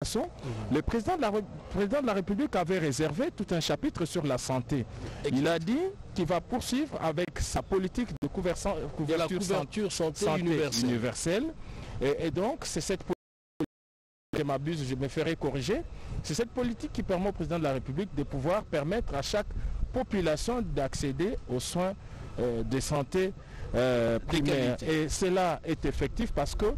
élections, le président de la République avait réservé tout un chapitre sur la santé. Il a dit qu'il va poursuivre avec sa politique de couverture santé universelle. Et donc, c'est cette politique, je m'abuse, je me ferai corriger, c'est cette politique qui permet au président de la République de pouvoir permettre à chaque population d'accéder aux soins de santé primaire. Et cela est effectif parce que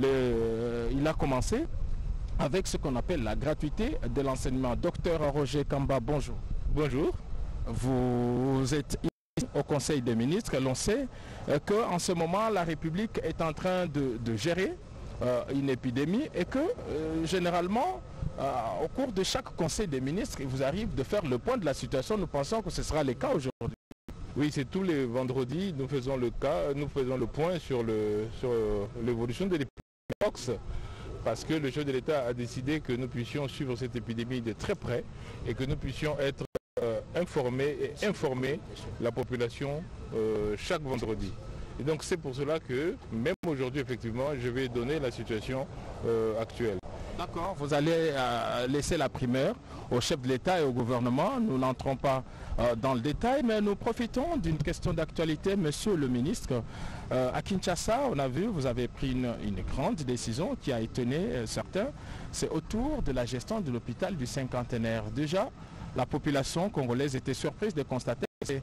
il a commencé avec ce qu'on appelle la gratuité de l'enseignement. Docteur Roger Kamba, bonjour. Bonjour. Vous êtes ici au Conseil des ministres. L'on sait qu'en ce moment, la République est en train de gérer une épidémie et que généralement, au cours de chaque Conseil des ministres, il vous arrive de faire le point de la situation. Nous pensons que ce sera le cas aujourd'hui. Oui, c'est tous les vendredis, nous faisons le point sur l'évolution de l'épidémie, parce que le chef de l'État a décidé que nous puissions suivre cette épidémie de très près et que nous puissions être informés et informer la population chaque vendredi. Et donc c'est pour cela que, même aujourd'hui, effectivement, je vais donner la situation actuelle. D'accord, vous allez laisser la primeur au chef de l'État et au gouvernement. Nous n'entrons pas dans le détail, mais nous profitons d'une question d'actualité. Monsieur le ministre, à Kinshasa, on a vu, vous avez pris une grande décision qui a étonné certains. C'est autour de la gestion de l'hôpital du cinquantenaire. Déjà, la population congolaise était surprise de constater que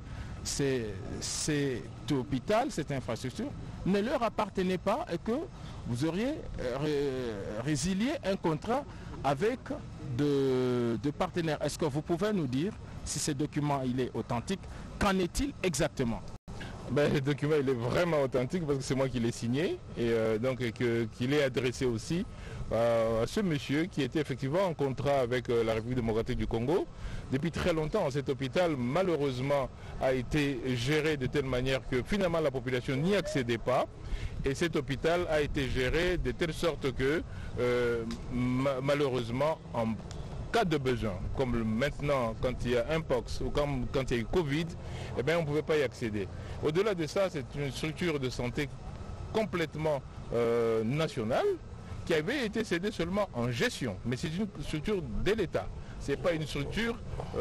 cet hôpital, cette infrastructure, ne leur appartenait pas et que vous auriez résilié un contrat avec de partenaires. Est-ce que vous pouvez nous dire si ce document il est authentique? Qu'en est-il exactement? Le document il est vraiment authentique parce que c'est moi qui l'ai signé et donc qu'il est adressé aussi à ce monsieur qui était effectivement en contrat avec la République démocratique du Congo. Depuis très longtemps, cet hôpital malheureusement a été géré de telle manière que finalement la population n'y accédait pas. Et cet hôpital a été géré de telle sorte que malheureusement en cas de besoin, comme maintenant quand il y a un pox ou quand il y a eu Covid, eh bien, on ne pouvait pas y accéder. Au-delà de ça, c'est une structure de santé complètement nationale qui avait été cédée seulement en gestion. Mais c'est une structure de l'État. Ce n'est pas une structure,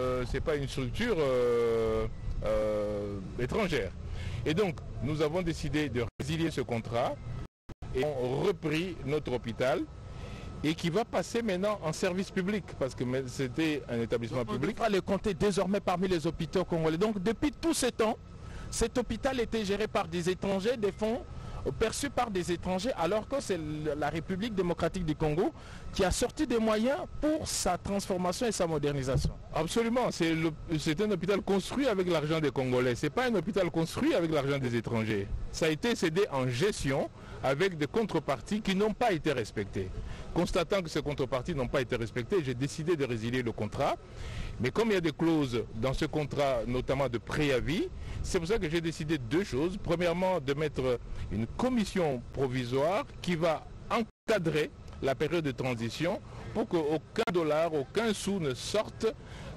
étrangère. Et donc, nous avons décidé de résilier ce contrat et on repris notre hôpital et qui va passer maintenant en service public parce que c'était un établissement public. On va le compter désormais parmi les hôpitaux congolais. Donc, depuis tout ce temps, cet hôpital était géré par des étrangers, des fonds perçus par des étrangers, alors que c'est la République démocratique du Congo qui a sorti des moyens pour sa transformation et sa modernisation. Absolument, c'est un hôpital construit avec l'argent des Congolais, ce n'est pas un hôpital construit avec l'argent des étrangers. Ça a été cédé en gestion avec des contreparties qui n'ont pas été respectées. Constatant que ces contreparties n'ont pas été respectées, j'ai décidé de résilier le contrat. Mais comme il y a des clauses dans ce contrat, notamment de préavis, c'est pour ça que j'ai décidé deux choses. Premièrement, de mettre une commission provisoire qui va encadrer la période de transition pour qu'aucun dollar, aucun sou ne sorte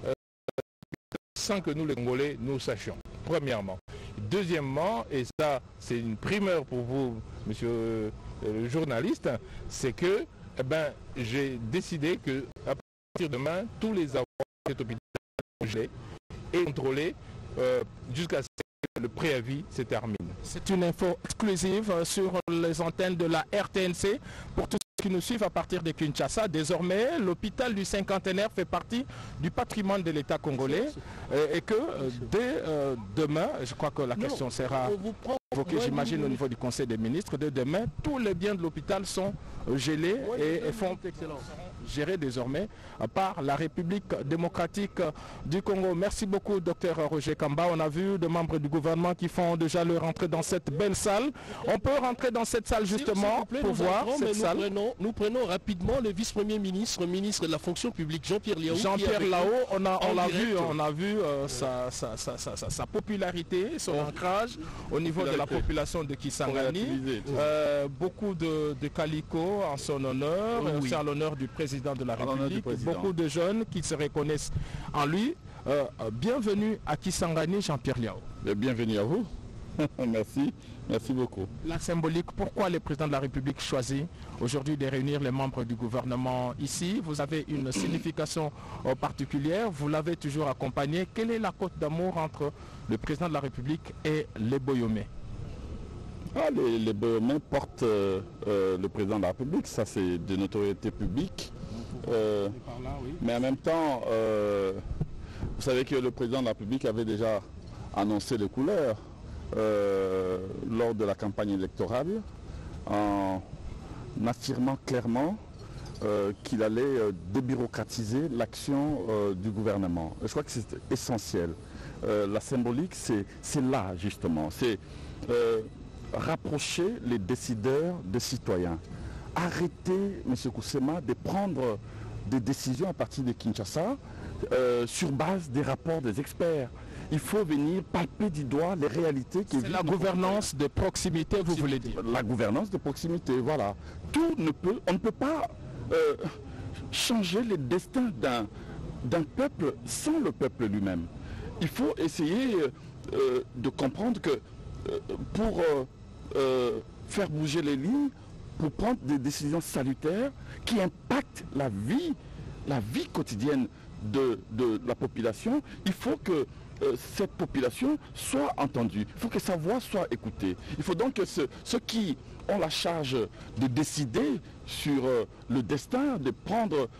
sans que nous les Congolais nous sachions. Premièrement. Deuxièmement, et ça c'est une primeur pour vous, monsieur le journaliste, c'est que j'ai décidé que à partir de demain, tous les avoirs de cet hôpital gelés et contrôlés jusqu'à ce que le préavis se termine. C'est une info exclusive sur les antennes de la RTNC pour tous ceux qui nous suivent à partir de Kinshasa. Désormais, l'hôpital du cinquantenaire fait partie du patrimoine de l'État congolais et que dès demain, je crois que la question sera évoquée, j'imagine, au niveau du Conseil des ministres, dès demain, tous les biens de l'hôpital sont gelés et font gérés désormais par la République démocratique du Congo. Merci beaucoup, docteur Roger Kamba. On a vu des membres du gouvernement qui font déjà leur entrée dans cette belle salle. On peut rentrer dans cette salle justement pour voir cette salle. Nous prenons rapidement le vice-premier ministre, ministre de la fonction publique, Jean-Pierre Liao. Jean-Pierre Liao, on a vu sa popularité, son ancrage au niveau de la population de Kisangani. Beaucoup de calicots en son honneur, c'est à l'honneur du président de la République, beaucoup de jeunes qui se reconnaissent en lui. Bienvenue à Kisangani, Jean-Pierre Liao. Bienvenue à vous. Merci beaucoup. La symbolique, pourquoi le président de la République choisit aujourd'hui de réunir les membres du gouvernement ici? Vous avez une signification particulière, vous l'avez toujours accompagné. Quelle est la cote d'amour entre le président de la République et les Boyomé? Les Boyomé portent le président de la République, ça c'est de notoriété publique. Mais en même temps, vous savez que le président de la République avait déjà annoncé les couleurs lors de la campagne électorale en affirmant clairement qu'il allait débureaucratiser l'action du gouvernement. Je crois que c'est essentiel. La symbolique, c'est là justement. C'est rapprocher les décideurs des citoyens. Arrêtez, M. Koussema, de prendre des décisions à partir de Kinshasa sur base des rapports des experts. Il faut venir palper du doigt les réalités qui C'est la gouvernance de proximité, vous voulez dire? La gouvernance de proximité, voilà. On ne peut pas changer le destin d'un peuple sans le peuple lui-même. Il faut essayer de comprendre que pour faire bouger les lignes, pour prendre des décisions salutaires qui impactent la vie quotidienne de la population, il faut que cette population soit entendue, il faut que sa voix soit écoutée. Il faut donc que ceux qui ont la charge de décider sur le destin, de prendre,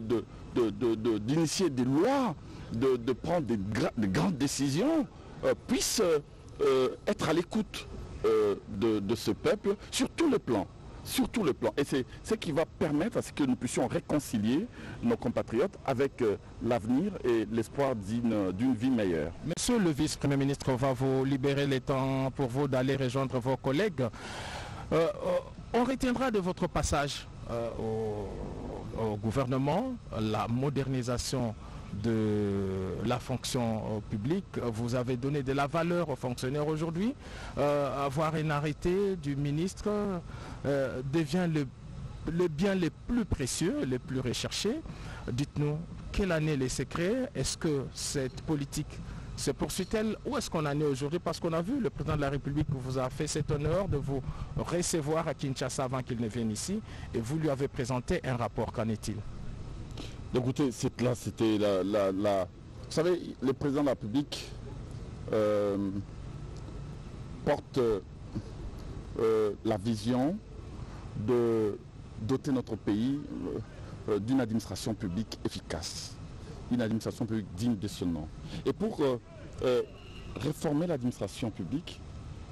d'initier des lois, de prendre des grandes décisions, puissent être à l'écoute de ce peuple sur tout le plan. Sur tout le plan. Et c'est ce qui va permettre à ce que nous puissions réconcilier nos compatriotes avec l'avenir et l'espoir d'une vie meilleure. Monsieur le vice-premier ministre, on va vous libérer le temps pour vous d'aller rejoindre vos collègues. On retiendra de votre passage au gouvernement la modernisation de la fonction publique. Vous avez donné de la valeur aux fonctionnaires aujourd'hui. Avoir un arrêté du ministre devient le bien le plus précieux, le plus recherché. Dites-nous, quel en est les secrets? Est-ce que cette politique se poursuit-elle? Où est-ce qu'on en est aujourd'hui? Parce qu'on a vu le président de la République vous a fait cet honneur de vous recevoir à Kinshasa avant qu'il ne vienne ici et vous lui avez présenté un rapport. Qu'en est-il? Écoutez, c'était la... Vous savez, le président de la République porte la vision de doter notre pays d'une administration publique efficace, une administration publique digne de ce nom. Et pour réformer l'administration publique,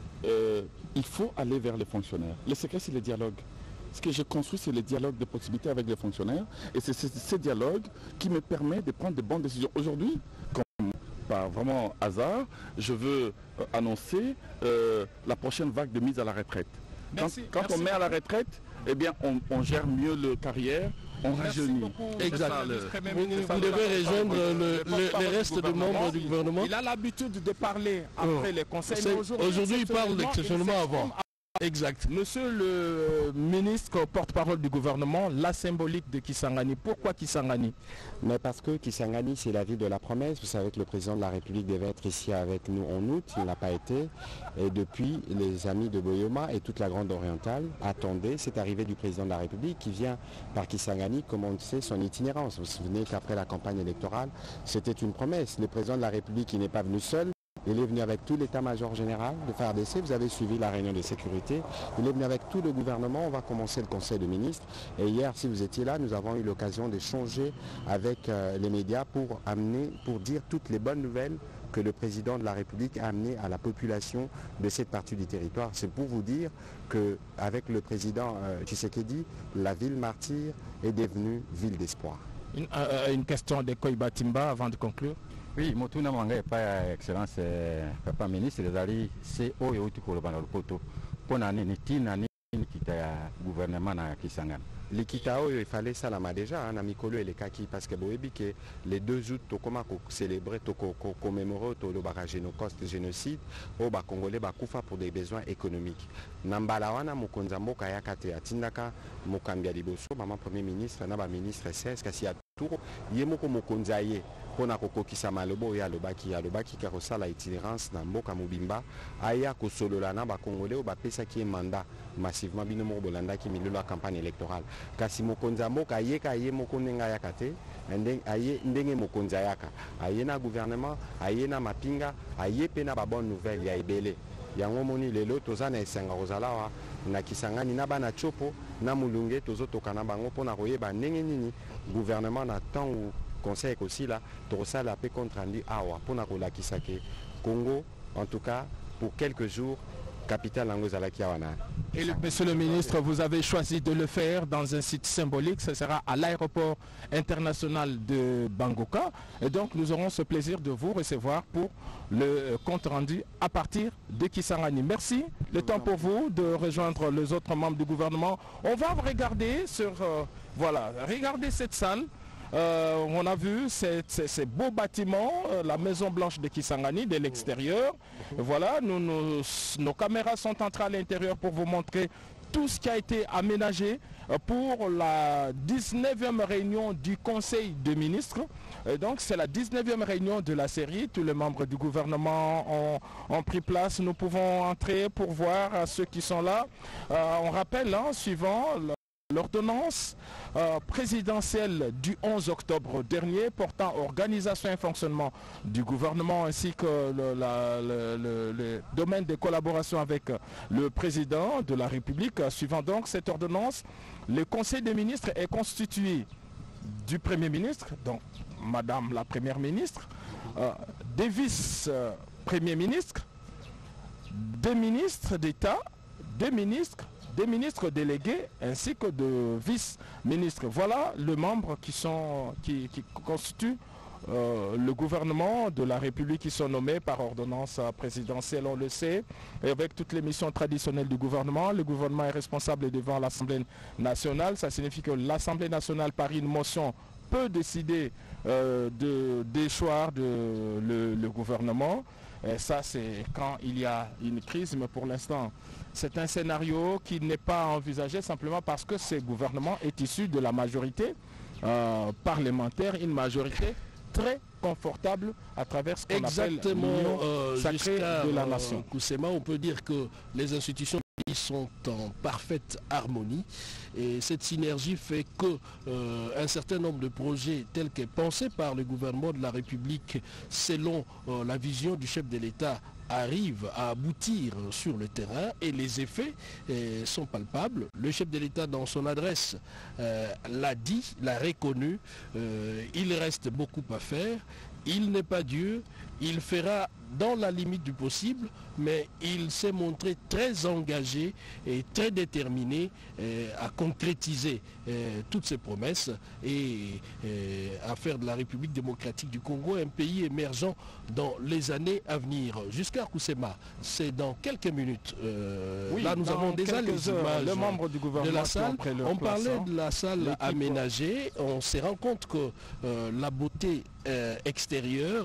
il faut aller vers les fonctionnaires. Le secret, c'est le dialogue. Ce que j'ai construit, c'est le dialogue de proximité avec les fonctionnaires. Et c'est ce dialogue qui me permet de prendre de bonnes décisions. Aujourd'hui, comme par vraiment hasard, je veux annoncer la prochaine vague de mise à la retraite. Quand on met à la retraite, eh bien, on gère mieux le carrière, on rajeunit. Exact. Vous devez rejoindre le reste des membres du gouvernement. Il a l'habitude de parler après les conseils. Aujourd'hui, il parle exceptionnellement avant. Exact. Monsieur le ministre porte-parole du gouvernement, la symbolique de Kisangani. Pourquoi Kisangani? Mais parce que Kisangani, c'est la ville de la promesse. Vous savez que le président de la République devait être ici avec nous en août. Il n'a pas été. Et depuis, les amis de Boyoma et toute la Grande Orientale attendaient cette arrivée du président de la République qui vient par Kisangani commencer son itinérance. Vous vous souvenez qu'après la campagne électorale, c'était une promesse. Le président de la République, il n'est pas venu seul. Il est venu avec tout l'état-major général de FARDC. Vous avez suivi la réunion de sécurité. Il est venu avec tout le gouvernement. On va commencer le conseil de ministres. Et hier, si vous étiez là, nous avons eu l'occasion d'échanger avec les médias pour dire toutes les bonnes nouvelles que le président de la République a amenées à la population de cette partie du territoire. C'est pour vous dire qu'avec le président Tshisekedi, la ville martyre est devenue ville d'espoir. Une question de Koiba Timba avant de conclure. Oui, Motuna Manga pas excellence papa ministre des alliés c'est oyo uti ko bana lopoto pona nini tina nini kita gouvernement na Kisangani. Likita oyo il fallait ça la déjà na mikolo elekaki parce que boyebi que les 2 août to comment célébrer to commémorer to le génocide au ba congolais ba kufa pour des besoins économiques. Nambala wana mokonza mboka yakate atindaka mokambia liboso mama premier ministre na ba ministre 16 kasi ya tour yemoko mokonza ye pona kokokisa malobo ya alobaki kakosala itinérance na mboka mobimba aya kosolola na bakongolais bapesaki mandat massivement bino moko bolandaki milolo ya campagne électorale kasi mokonzi ya mboka ayeka aye moko ndenge ayaka te aye ndenge mokonzi ayaka aye na gouvernement aye na mapinga aye mpe na babonne nouvelle ya ebele yango moni lelo toza na esenga kozala awa na Kisangani na bana chopo na mulunge tozotoka na bango mpona koyeba ndenge nini gouvernement na ntango conseil ekosila tokosala mpe compte rendu awa mpona kolakisa ke Congo en tout cas pour quelques jours capitale yango ezalaki awa na. Et monsieur le ministre, vous avez choisi de le faire dans un site symbolique, ce sera à l'aéroport international de Bangoka. Et donc nous aurons ce plaisir de vous recevoir pour le compte rendu à partir de Kisangani. Merci. Le temps pour vous de rejoindre les autres membres du gouvernement. On va regarder sur, voilà, regardez cette salle. On a vu ces beaux bâtiments, la Maison Blanche de Kisangani de l'extérieur. Voilà, nos caméras sont entrées à l'intérieur pour vous montrer tout ce qui a été aménagé pour la 19e réunion du Conseil des ministres. Et donc c'est la 19e réunion de la série. Tous les membres du gouvernement ont pris place. Nous pouvons entrer pour voir ceux qui sont là. On rappelle, suivant l'ordonnance présidentielle du 11 octobre dernier portant organisation et fonctionnement du gouvernement ainsi que le domaine de collaboration avec le président de la République. Suivant donc cette ordonnance, le Conseil des ministres est constitué du Premier ministre, donc Madame la Première ministre, des vice-premiers ministres, des ministres d'État, des ministres délégués ainsi que de vice-ministres. Voilà les membres qui constituent le gouvernement de la République, qui sont nommés par ordonnance présidentielle, on le sait, et avec toutes les missions traditionnelles du gouvernement. Le gouvernement est responsable devant l'Assemblée nationale. Ça signifie que l'Assemblée nationale, par une motion, peut décider de déchoir le gouvernement. Et ça, c'est quand il y a une crise, mais pour l'instant, c'est un scénario qui n'est pas envisagé simplement parce que ce gouvernement est issu de la majorité parlementaire, une majorité très confortable à travers ce qu'on appelle l'union sacrée de la nation. Koussema, on peut dire que les institutions sont en parfaite harmonie et cette synergie fait que un certain nombre de projets tels que pensés par le gouvernement de la République selon la vision du chef de l'État arrivent à aboutir sur le terrain et les effets sont palpables. Le chef de l'État dans son adresse l'a dit, l'a reconnu, il reste beaucoup à faire, il n'est pas Dieu, il fera dans la limite du possible, mais il s'est montré très engagé et très déterminé à concrétiser toutes ces promesses et à faire de la République démocratique du Congo un pays émergent dans les années à venir. Jusqu'à Koussema, c'est dans quelques minutes. Oui, là, nous avons déjà les images le membre du gouvernement de la salle. On parlait de la salle aménagée. On s'est rendu compte que la beauté extérieure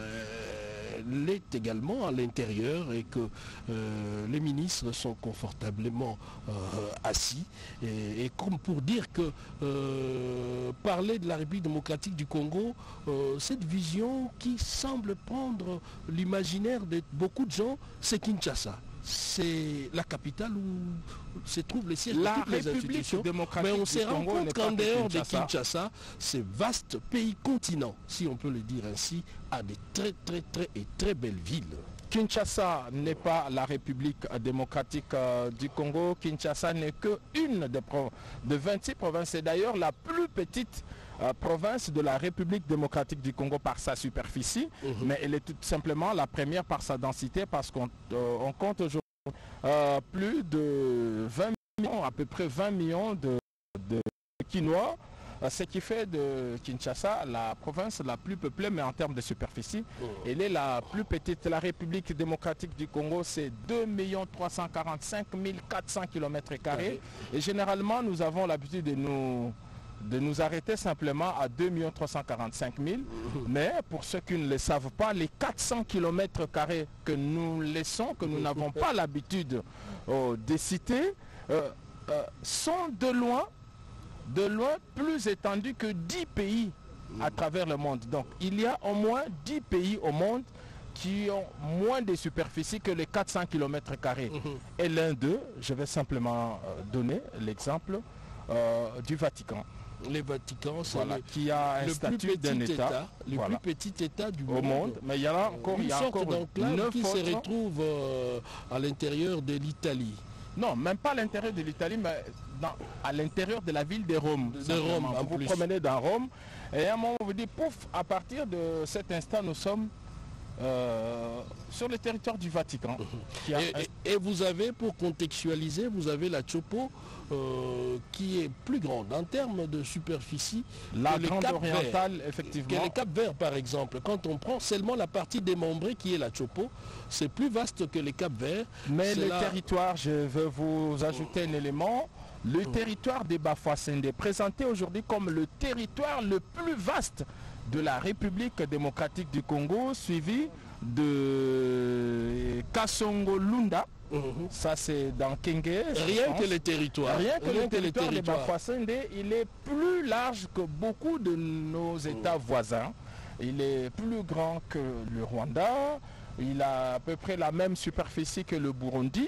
l'est également à l'intérieur et que les ministres sont confortablement assis et comme pour dire que parler de la République démocratique du Congo, cette vision qui semble prendre l'imaginaire de beaucoup de gens, c'est Kinshasa. C'est la capitale où se trouvent les sièges de toutes les institutions. Mais on se rend compte qu'en dehors de Kinshasa, ce vaste pays-continent, si on peut le dire ainsi, a de très belles villes. Kinshasa n'est pas la République démocratique du Congo. Kinshasa n'est qu'une de 26 provinces. C'est d'ailleurs la plus petite province de la République démocratique du Congo par sa superficie, mais elle est tout simplement la première par sa densité parce qu'on compte aujourd'hui plus de 20 millions, à peu près 20 millions de Quinois, ce qui fait de Kinshasa la province la plus peuplée, mais en termes de superficie, elle est la plus petite. La République démocratique du Congo, c'est 2 345 400 km². Et généralement, nous avons l'habitude de nous arrêter simplement à 2 345 000. Mais pour ceux qui ne le savent pas, les 400 km² que nous laissons, que nous n'avons pas l'habitude de citer, sont de loin plus étendus que 10 pays à travers le monde. Donc il y a au moins 10 pays au monde qui ont moins de superficie que les 400 km². Et l'un d'eux, je vais simplement donner l'exemple du Vatican. Le Vatican, c'est voilà, qui a un statut d'un État, le plus petit État du au monde. Mais il y en a encore, une sorte d'enclave qui se autres retrouve à l'intérieur de l'Italie. Non, même pas à l'intérieur de l'Italie, mais à l'intérieur de la ville de Rome. De Rome, en vous plus. promenez dans Rome, et à un moment, vous dites, pouf, à partir de cet instant, nous sommes sur le territoire du Vatican. Et vous avez, pour contextualiser, vous avez la Chopo qui est plus grande en termes de superficie. La grande orientale, effectivement. Que le Cap-Vert, par exemple. Quand on prend seulement la partie démembrée qui est la Chopo, c'est plus vaste que le Cap-Vert. Mais le territoire, je veux vous ajouter un élément. Le territoire des Bafouassende est présenté aujourd'hui comme le territoire le plus vaste de la République démocratique du Congo, suivi de Kasongo-Lunda. Ça c'est dans Kenge. Rien que le territoire. Rien que le territoire des Bafouassende, il est plus large que beaucoup de nos États voisins. Il est plus grand que le Rwanda. Il a à peu près la même superficie que le Burundi.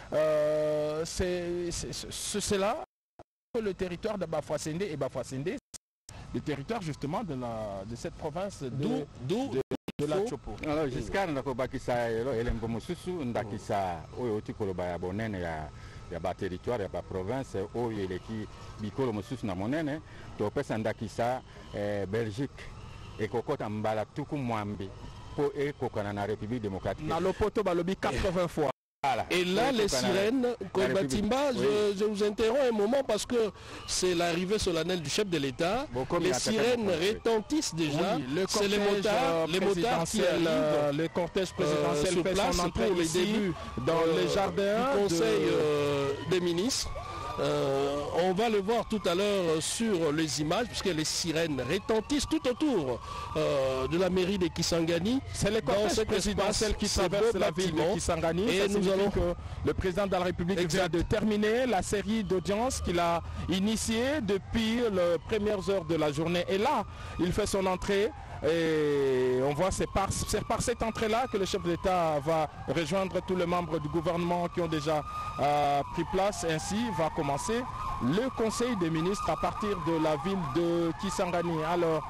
C'est là que le territoire de Bafouassende et Bafouassende, le territoire justement de cette province de la Chopo. Alors jusqu'à nakobakisa elembo mususu ndakisa oyo tikoloba ya bonene ya ba territoire ya ba province oyo eleki bikolo mususu na monene topesa ndakisa Belgique ekokota mbala tuku mwambi po ekokana na République démocratique na lopoto balobi 80 fois. Voilà. Et là, les sirènes, Koibatimba, je vous interromps un moment parce que c'est l'arrivée solennelle du chef de l'État. Les sirènes retentissent déjà. Oui, c'est les motards qui arrivent. Le cortège présidentiel fait son entrée pour les débuts dans les jardins du Conseil des ministres. On va le voir tout à l'heure sur les images, puisque les sirènes retentissent tout autour de la mairie de Kisangani. C'est le cortège présidentiel qui traverse la ville de Kisangani. Et nous allons que le président de la République vient de terminer la série d'audiences qu'il a initiée depuis les premières heures de la journée. Et là, il fait son entrée. Et on voit c'est par cette entrée-là que le chef d'État va rejoindre tous les membres du gouvernement qui ont déjà pris place. Ainsi va commencer le Conseil des ministres à partir de la ville de Kisangani. Alors,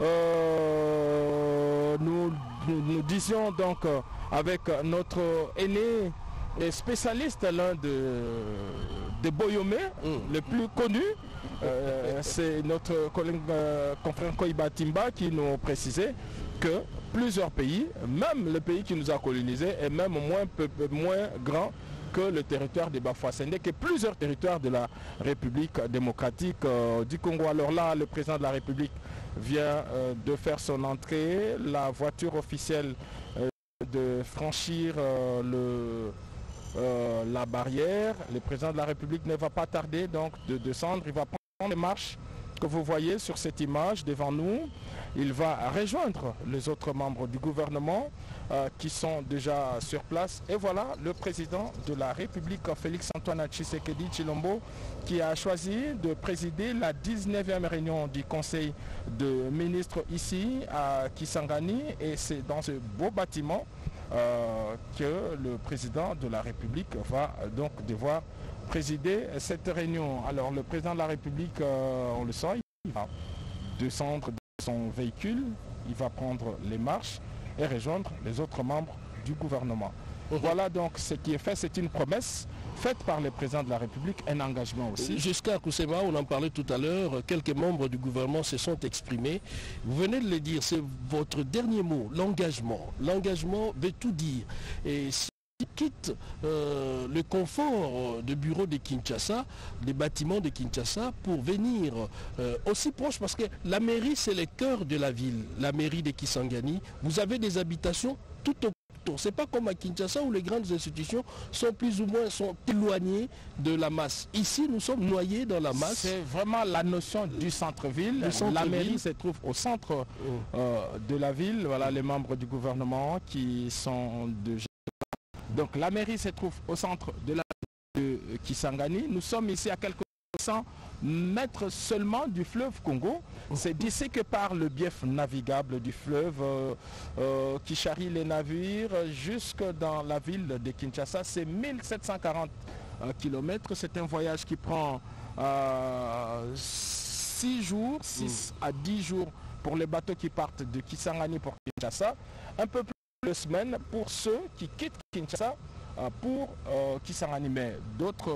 nous disions donc avec notre aîné et spécialiste, l'un de Boyomé, le plus connu, c'est notre collègue confrère Koibatimba qui nous précisait que plusieurs pays, même le pays qui nous a colonisés, est même moins grand que le territoire des Bafouassende, que plusieurs territoires de la République démocratique du Congo. Alors là, le président de la République vient de faire son entrée, la voiture officielle de franchir la barrière. Le président de la République ne va pas tarder donc de descendre, il va prendre les marches que vous voyez sur cette image devant nous. Il va rejoindre les autres membres du gouvernement qui sont déjà sur place. Et voilà le président de la République, Félix-Antoine Tshisekedi Tshilombo, qui a choisi de présider la 19e réunion du Conseil de ministres ici à Kisangani. Et c'est dans ce beau bâtiment que le président de la République va donc devoir présider cette réunion. Alors le président de la République, on le sent, il va descendre de son véhicule, il va prendre les marches et rejoindre les autres membres du gouvernement. Voilà donc ce qui est fait, c'est une promesse faite par le président de la République, un engagement aussi. Jusqu'à Kousema, on en parlait tout à l'heure, quelques membres du gouvernement se sont exprimés. Vous venez de le dire, c'est votre dernier mot, l'engagement. L'engagement veut tout dire. Et si on quitte le confort de bureau de Kinshasa, des bâtiments de Kinshasa, pour venir aussi proche, parce que la mairie, c'est le cœur de la ville, la mairie de Kisangani. Vous avez des habitations tout autour. C'est pas comme à Kinshasa où les grandes institutions sont plus ou moins éloignées de la masse. Ici, nous sommes noyés dans la masse. C'est vraiment la notion du centre-ville. La mairie se trouve au centre de la ville. Voilà les membres du gouvernement qui sont déjà là. Donc la mairie se trouve au centre de la ville de Kisangani. Nous sommes ici à quelques cents mettre seulement du fleuve Congo. C'est d'ici que par le bief navigable du fleuve qui charrie les navires jusque dans la ville de Kinshasa. C'est 1740 km. C'est un voyage qui prend 6 jours, 6 à 10 jours pour les bateaux qui partent de Kisangani pour Kinshasa. Un peu plus de semaines pour ceux qui quittent Kinshasa pour Kisangani. Mais d'autres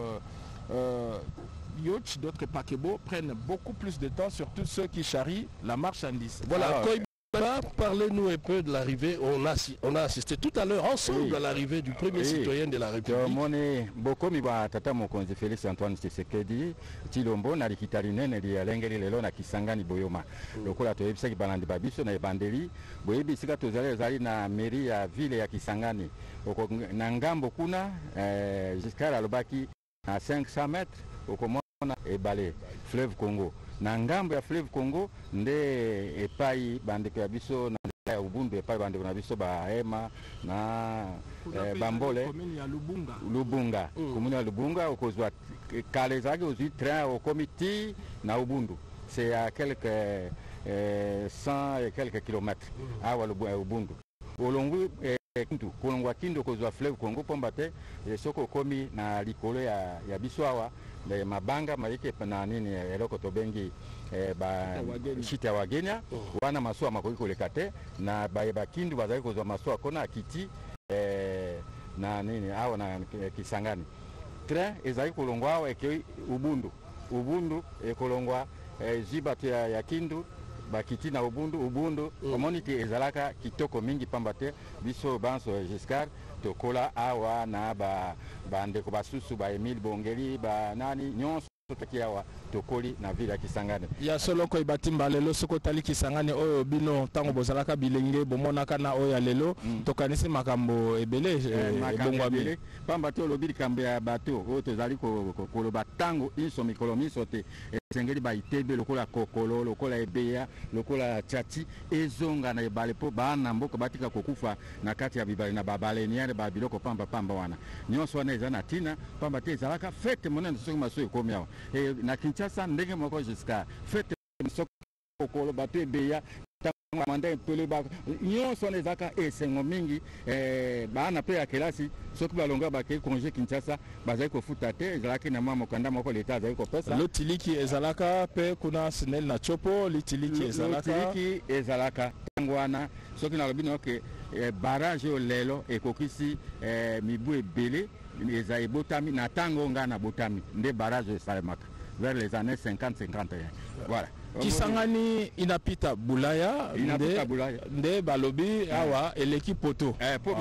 yachts, d'autres paquebots prennent beaucoup plus de temps, surtout ceux qui charrient la marchandise. Voilà, parlez-nous un peu de l'arrivée. On a assisté tout à l'heure ensemble à l'arrivée du premier citoyen de la République. Mone bokomi ba tata mokonzi Félix Antoine Tshisekedi Tshilombo na likitali nene li alengeli lelo na Kisangani Boyoma. Lokola to yebisa balandi babiso na ebandeli boyebi sika tozali na mairie ya ville ya Kisangani. Oko na ngambo kuna jusqu'à alobaki à 500 mètres okomona ebale fleuve Congo. Na ngambo ya fleuve Congo nde epai bandeko ya biso na ya Ubundu epai bandeko na biso bahema na bambole Lubunga komuni ya Lubunga okozwa kale zaki ozwi train au comité na Ubundu c'est à quelques 100 et quelques kilomètres awa Ubundu olongu kintu kolongwa kindo kozwa fleuve Congo pombate soko komi na likolo ya biso awa le mabanga maike na nini eloko tobengi shite ya wagenya wana masuwa makoki koleka te na bayeba kindu bazali kozwa masuwa kona akiti na nini awa na Kisangani train ezali kolongwa awa eke Ubundu ekolongwa jibatu ya kindu bakiti na Ubundu omoniti ezalaka kitoko mingi pambate biso banso Giscard tokola awa na bandeko basusu ba Emile Bongeli ba nani nyonso toki awa tokoli na ville ya Kisangani ya solo ko ibatimba lelo soko tali Kisangani oyo bino tango bozalaka bilenge bomonaka na oyo lelo tokanisi makambo ebele ebongwami pambate olobili kambe ya bato oyo tozali koloba tango inso mikolo miso te esengeli baitebe lokola kokolo lokola ebeya lokola tchati ezonga na ebale po bana mboka batika kokufa na kati ya bibale na babaleniere ba biloko pamba wana nyonso wana eza na tina pamba te ezalaka fete monene soki maso ekomi awa na Kinshasa ndenge moko jusqu'à fete kokolo bato ebeya manda pele ba nyonso wana ezalaka esengo mingi bana pe ya kelasi soki balonga bake congé Kinshasa bazali kofuta te ezalaki na mokanda moko leta azali kopesa lotiliki ezalaka pe kuna sinel na chopo litiliki ezalaka tango wana soki na lobi noke barrage o lelo ekokisi mibu ebele eza ebotami na tango nga na botami nde barrage esalemaka vers les années 50-51 voilà. Kisangani inapita Bulaya nde balobi awa eleki poto po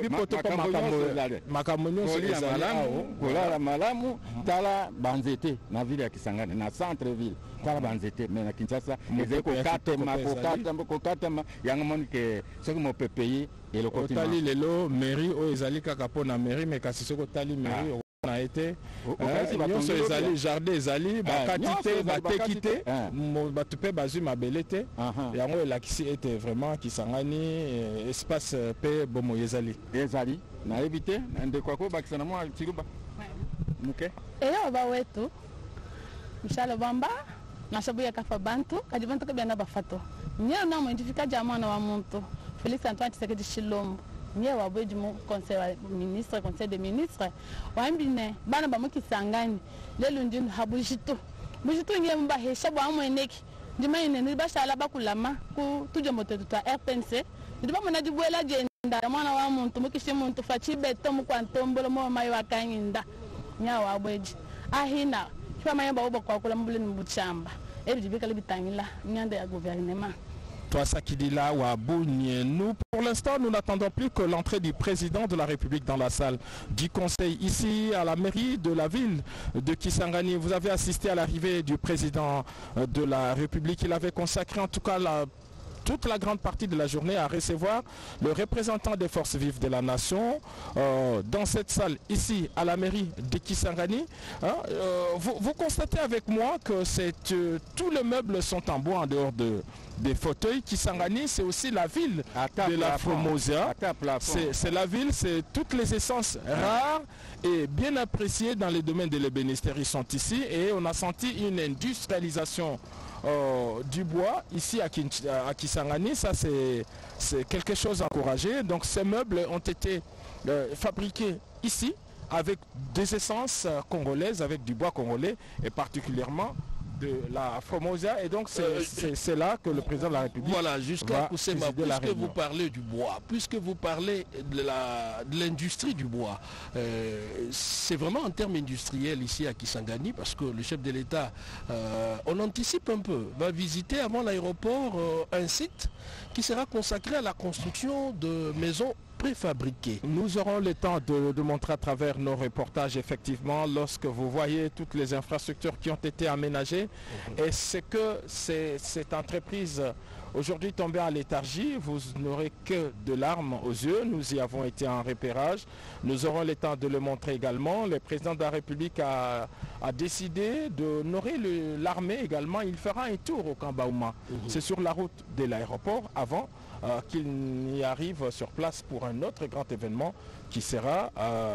makambo nyonso ezala malamu tala banzete na ville ya Kisangani na centre ville tala banzete mais na Kinshasa ezali kokatema yango moni ke soki mope payer eloko otali lelo mairie oyo ezali kaka po na mairie mais kasi soki otali mairie a été nyonso ezali jardin ezali bakati te bateki te bato mpe bazwi mabele te yango elakisi ete vraiment Kisangani espace mpe bomo ezali nayebi te ndeko ako bakisa na mwa tiluba muke eyo bawetu mshalo bamba nashabuya kafa bantu kadi bantu kabya bafato nyeo na modificaji ya mwana wa muntu Félix Antoine Tshisekedi Tshilombo nye wabeji mu conseil des ministres wambine bana ba Kisangani lelo ndinu habujitu nye mba hesha bwa mweneki ndima ine ni bashala bakulama ku tuje motetu ta RPNC ndiba mona dibwela jenda mwana wa muntu mukishi muntu fachi beto mu kwantombolo mo mayi wakanyinda nya wabeji ahina kwa mayamba obo kwa kula mbule mbuchamba ebijibika libitangila nyanda ya gouvernement. Nous, pour l'instant, nous n'attendons plus que l'entrée du président de la République dans la salle du conseil ici à la mairie de la ville de Kisangani. Vous avez assisté à l'arrivée du président de la République. Il avait consacré en tout cas toute la grande partie de la journée à recevoir le représentant des forces vives de la nation dans cette salle ici à la mairie de Kisangani. Vous constatez avec moi que tous les meubles sont en bois en dehors des fauteuils. Kisangani, c'est aussi la ville de la Formosa. C'est la ville, c'est toutes les essences rares est bien apprécié dans les domaines de l'ébénisterie sont ici et on a senti une industrialisation du bois ici à Kisangani. Ça c'est quelque chose à encourager. Donc ces meubles ont été fabriqués ici avec des essences congolaises, avec du bois congolais et particulièrement de la Formosa, et donc c'est là que le président de la République voilà, jusqu'à Koussema, puisque vous parlez du bois, puisque vous parlez de l'industrie du bois, c'est vraiment en termes industriels ici à Kisangani, parce que le chef de l'État, on anticipe un peu, va visiter avant l'aéroport un site qui sera consacré à la construction de maisons préfabriquées. Nous aurons le temps de montrer à travers nos reportages, effectivement, lorsque vous voyez toutes les infrastructures qui ont été aménagées. Et c'est que cette entreprise aujourd'hui tombée en léthargie, vous n'aurez que de larmes aux yeux. Nous y avons été en repérage. Nous aurons le temps de le montrer également. Le président de la République a décidé d'honorer l'armée également. Il fera un tour au camp Baouma. C'est sur la route de l'aéroport avant qu'il n'y arrive sur place pour un autre grand événement qui sera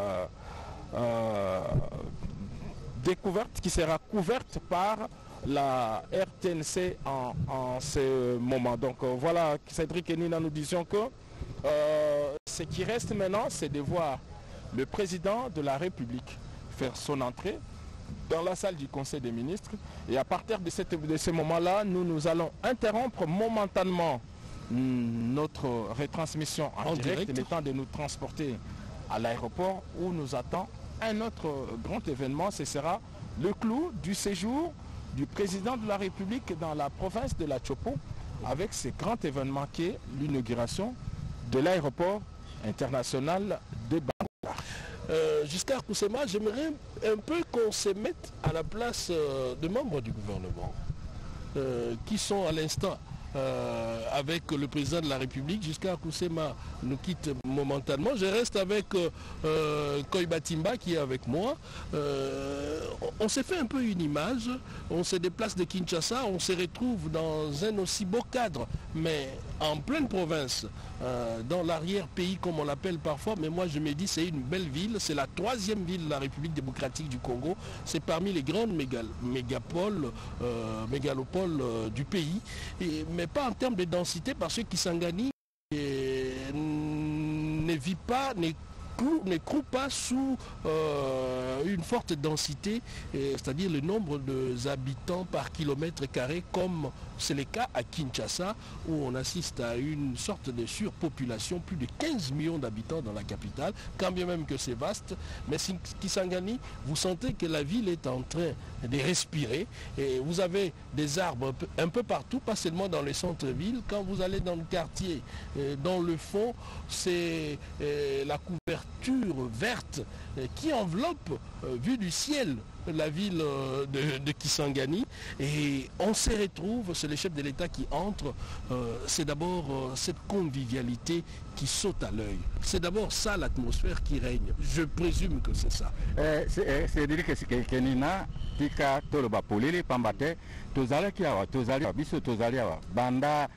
couverte par la RTNC en ce moment. Donc voilà, Cédric et Nina, nous disions que ce qui reste maintenant, c'est de voir le président de la République faire son entrée dans la salle du Conseil des ministres. Et à partir de ce moment-là, nous allons interrompre momentanément notre retransmission en direct, le temps de nous transporter à l'aéroport où nous attend un autre grand événement. Ce sera le clou du séjour du président de la République dans la province de la Chopo, avec ce grand événement qui est l'inauguration de l'aéroport international de Bangola. Jusqu'à Koussema, j'aimerais un peu qu'on se mette à la place de membres du gouvernement qui sont à l'instant avec le président de la République. Jusqu'à Koussema nous quitte momentanément. Je reste avec Koiba Timba qui est avec moi. On s'est fait un peu une image. On se déplace de Kinshasa. On se retrouve dans un aussi beau cadre, mais en pleine province, dans l'arrière-pays comme on l'appelle parfois. Mais moi je me dis c'est une belle ville. C'est la 3e ville de la République démocratique du Congo. C'est parmi les grandes mégalopoles du pays. Mais pas en termes de densité, parce que Kisangani ne vit pas, ne croule pas sous une forte densité, c'est-à-dire le nombre d'habitants par kilomètre carré, comme c'est le cas à Kinshasa, où on assiste à une sorte de surpopulation, plus de 15 millions d'habitants dans la capitale, quand bien même que c'est vaste. Mais Kisangani, vous sentez que la ville est en train de respirer, et vous avez des arbres un peu partout, pas seulement dans le centre-ville. Quand vous allez dans le quartier, dans le fond, c'est la couverture verte qui enveloppe, vue du ciel, la ville de Kisangani, et on se retrouve, c'est le chef de l'État qui entre, c'est d'abord cette convivialité qui saute à l'œil. C'est d'abord ça l'atmosphère qui règne. Je présume que c'est ça. C'est-à-dire que Nina, tika toloba polele pambate, tozalaki awa, biso tozali awa, banda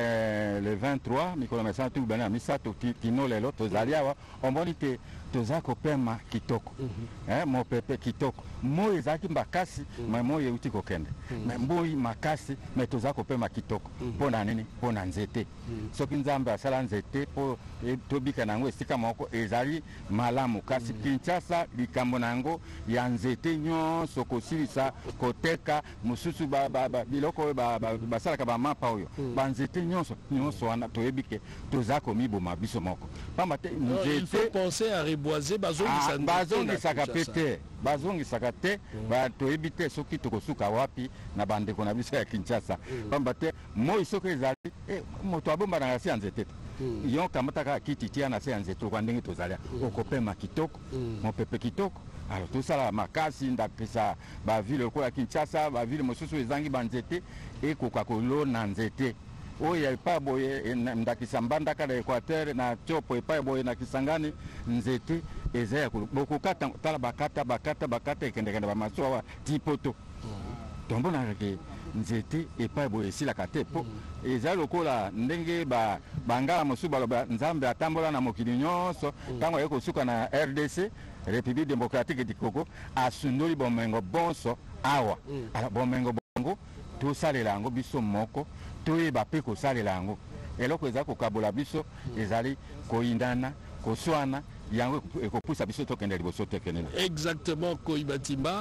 le 23, mikolo mesana tu bana misato kino lelo tozali awa, omboni te toza kopema kitoko. Mo pepe kitoko. Mo ezaki mbakasi, mais mo yeuti kokende. Mais mboi makasi, mais toza kopema kitoko. Pona nini? Pona nzete. Soki nzambe asala nzete po tobika nango esika moko ezali malamu. Kasi Kinshasa likambo nango ya nzete nyonso kosilisa koteka mususu biloko basalaka bamapa oyo. Banzete nyonso wana toyebike toza komiboma biso moko. Pamba te nzete. Il faut penser à reboiser bazongisaka pete. Bazongisaka te toyebite soki tokosuka wapi na bandeko na biso ya Kinshasa. Pamba te moi soki ezali moto abomba na si nzete. Yo kamataka kiti tia na se nzete kwa ndenge tozalia. Okopema kitoko, mopepe kitoko. Alors tout ça la makasi ndakisa ba ville lokola Kinshasa, ba ville mosusu ezangi banzete e kokakolo na nzete. Oya pa boye ndakisa mbandaka na Équateur na Chopo pa boye na Kisangani nzete ezaya bokokata tala bakata ekendekende ba masowa tipoto. Tombo na ke nzete epa boye sila kate po eza lokola ndenge bangala mosusu baloba nzambe atambola na mokili nyonso tango yeko suka na RDC République démocratique du Congo asundoli bomengo bonso awa ala bomengo bongo tosalela yango biso moko toyeba mpe kosalela yango eloko eza kokabola biso ezali koyindana koswana. Exactement, Koïbatimba.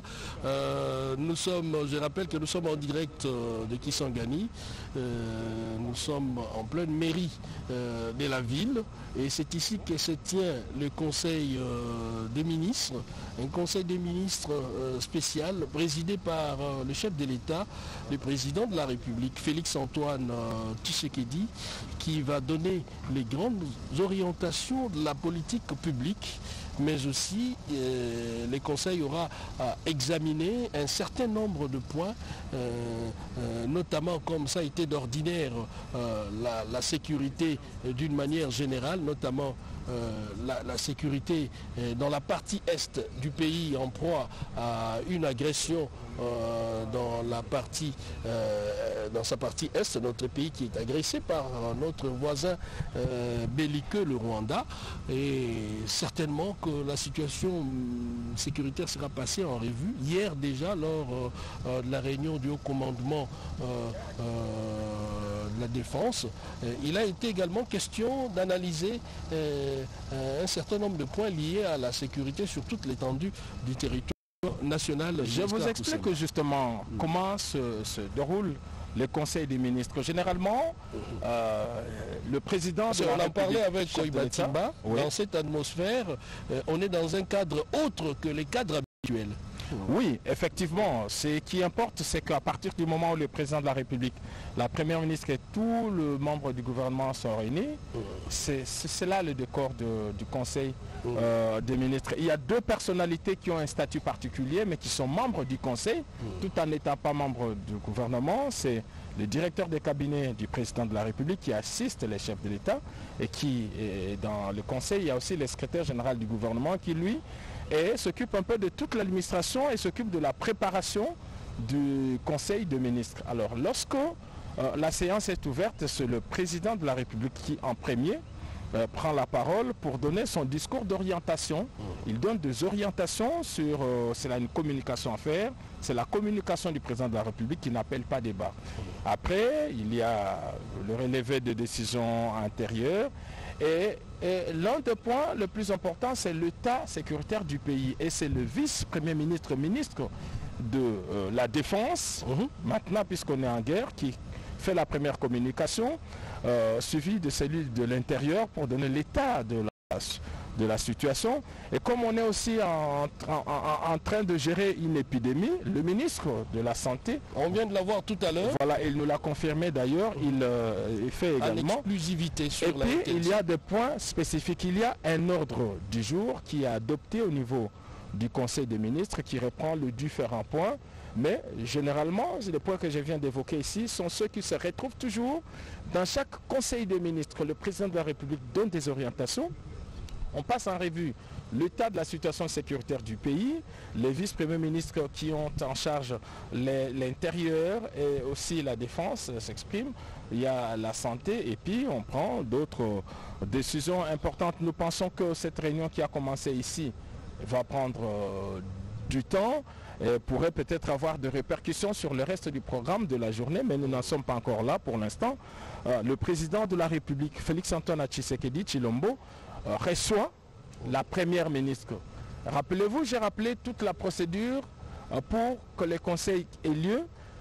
Je rappelle que nous sommes en direct de Kisangani. Nous sommes en pleine mairie de la ville. Et c'est ici que se tient le conseil des ministres. Un conseil des ministres spécial présidé par le chef de l'État, le président de la République, Félix-Antoine Tshisekedi, qui va donner les grandes orientations de la politique publique, mais aussi le Conseil aura examiné un certain nombre de points, notamment comme ça a été d'ordinaire la sécurité d'une manière générale, notamment la sécurité dans la partie est du pays en proie à une agression dans sa partie est, notre pays qui est agressé par notre voisin belliqueux, le Rwanda, et certainement que la situation sécuritaire sera passée en revue. Hier déjà, lors de la réunion du haut commandement de la défense, il a été également question d'analyser un certain nombre de points liés à la sécurité sur toute l'étendue du territoire national. Je vous explique justement comment se déroule le Conseil des ministres. Généralement, le président de la République... On en parlait avec Koïbatimba, dans cette atmosphère, on est dans un cadre autre que les cadres habituels. Oui, effectivement. Ce qui importe, c'est qu'à partir du moment où le président de la République, la première ministre et tous les membres du gouvernement sont réunis, c'est là le décor du Conseil des ministres. Il y a deux personnalités qui ont un statut particulier, mais qui sont membres du Conseil, tout en n'étant pas membres du gouvernement. C'est le directeur des cabinets du président de la République qui assiste les chefs de l'État et qui, dans le Conseil, il y a aussi le secrétaire général du gouvernement qui, lui, s'occupe un peu de toute l'administration et s'occupe de la préparation du Conseil des ministres. Alors, lorsque la séance est ouverte, c'est le président de la République qui, en premier, prend la parole pour donner son discours d'orientation. Il donne des orientations sur... c'est là une communication à faire. C'est la communication du président de la République qui n'appelle pas débat. Après, il y a le relevé de décisions intérieures. Et l'un des points le plus important, c'est l'état sécuritaire du pays. Et c'est le vice-premier ministre de la Défense, maintenant puisqu'on est en guerre, qui fait la première communication, suivi de celui de l'intérieur pour donner l'état de la situation. Et comme on est aussi en train de gérer une épidémie, le ministre de la Santé... On vient de l'avoir tout à l'heure. Voilà, il nous l'a confirmé d'ailleurs, il fait également... Exclusivité sur la... Et puis, il y a des points spécifiques. Il y a un ordre du jour qui est adopté au niveau du Conseil des ministres qui reprend les différents points. Mais généralement, les points que je viens d'évoquer ici sont ceux qui se retrouvent toujours dans chaque Conseil des ministres. Le président de la République donne des orientations. On passe en revue l'état de la situation sécuritaire du pays, les vice-premiers ministres qui ont en charge l'intérieur et aussi la défense s'expriment, il y a la santé et puis on prend d'autres décisions importantes. Nous pensons que cette réunion qui a commencé ici va prendre du temps et pourrait peut-être avoir des répercussions sur le reste du programme de la journée, mais nous n'en sommes pas encore là pour l'instant. Le président de la République, Félix-Antoine Tshisekedi Tshilombo, reçoit la première ministre. Rappelez-vous, j'ai rappelé toute la procédure pour que le conseil ait lieu.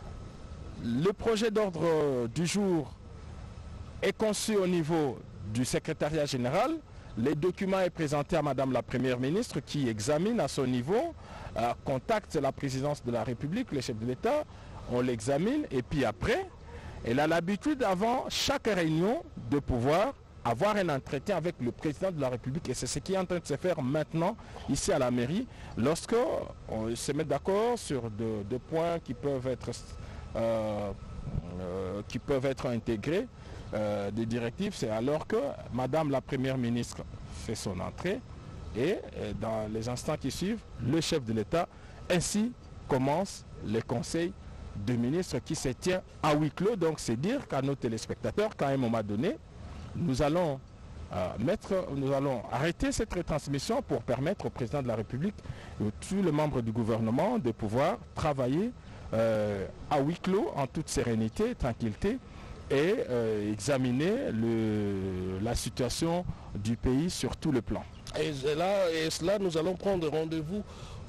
Le projet d'ordre du jour est conçu au niveau du secrétariat général. Le document est présenté à Madame la Première ministre qui examine à son niveau, contacte la présidence de la République, le chef de l'État, on l'examine et puis après, elle a l'habitude avant chaque réunion de pouvoir avoir un entretien avec le président de la République et c'est ce qui est en train de se faire maintenant ici à la mairie lorsque on se met d'accord sur deux points qui peuvent être intégrés des directives. C'est alors que Madame la Première ministre fait son entrée et dans les instants qui suivent, le chef de l'État, ainsi commence le conseil des ministres qui se tient à huis clos. Donc c'est dire qu'à nos téléspectateurs qu'à un moment donné, nous allons nous allons arrêter cette retransmission pour permettre au président de la République et tous les membres du gouvernement de pouvoir travailler à huis clos en toute sérénité, tranquillité et examiner la situation du pays sur tout le plan. Et cela, nous allons prendre rendez-vous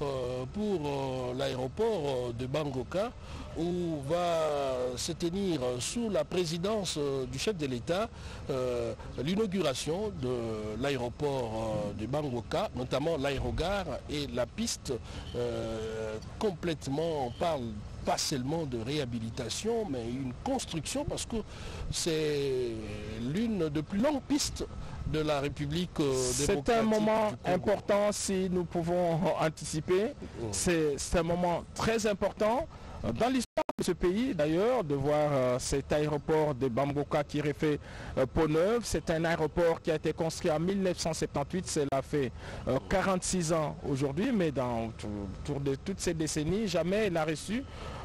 pour l'aéroport de Bangoka où va se tenir sous la présidence du chef de l'État l'inauguration de l'aéroport de Bangoka, notamment l'aérogare et la piste complètement, on parle pas seulement de réhabilitation, mais une construction parce que c'est l'une des plus longues pistes de la République démocratique. C'est un moment important si nous pouvons anticiper. C'est un moment très important dans l'histoire de ce pays d'ailleurs, de voir cet aéroport de Bangoka qui refait peau neuve. C'est un aéroport qui a été construit en 1978, cela fait 46 ans aujourd'hui, mais dans autour de toutes ces décennies, jamais il n'a reçu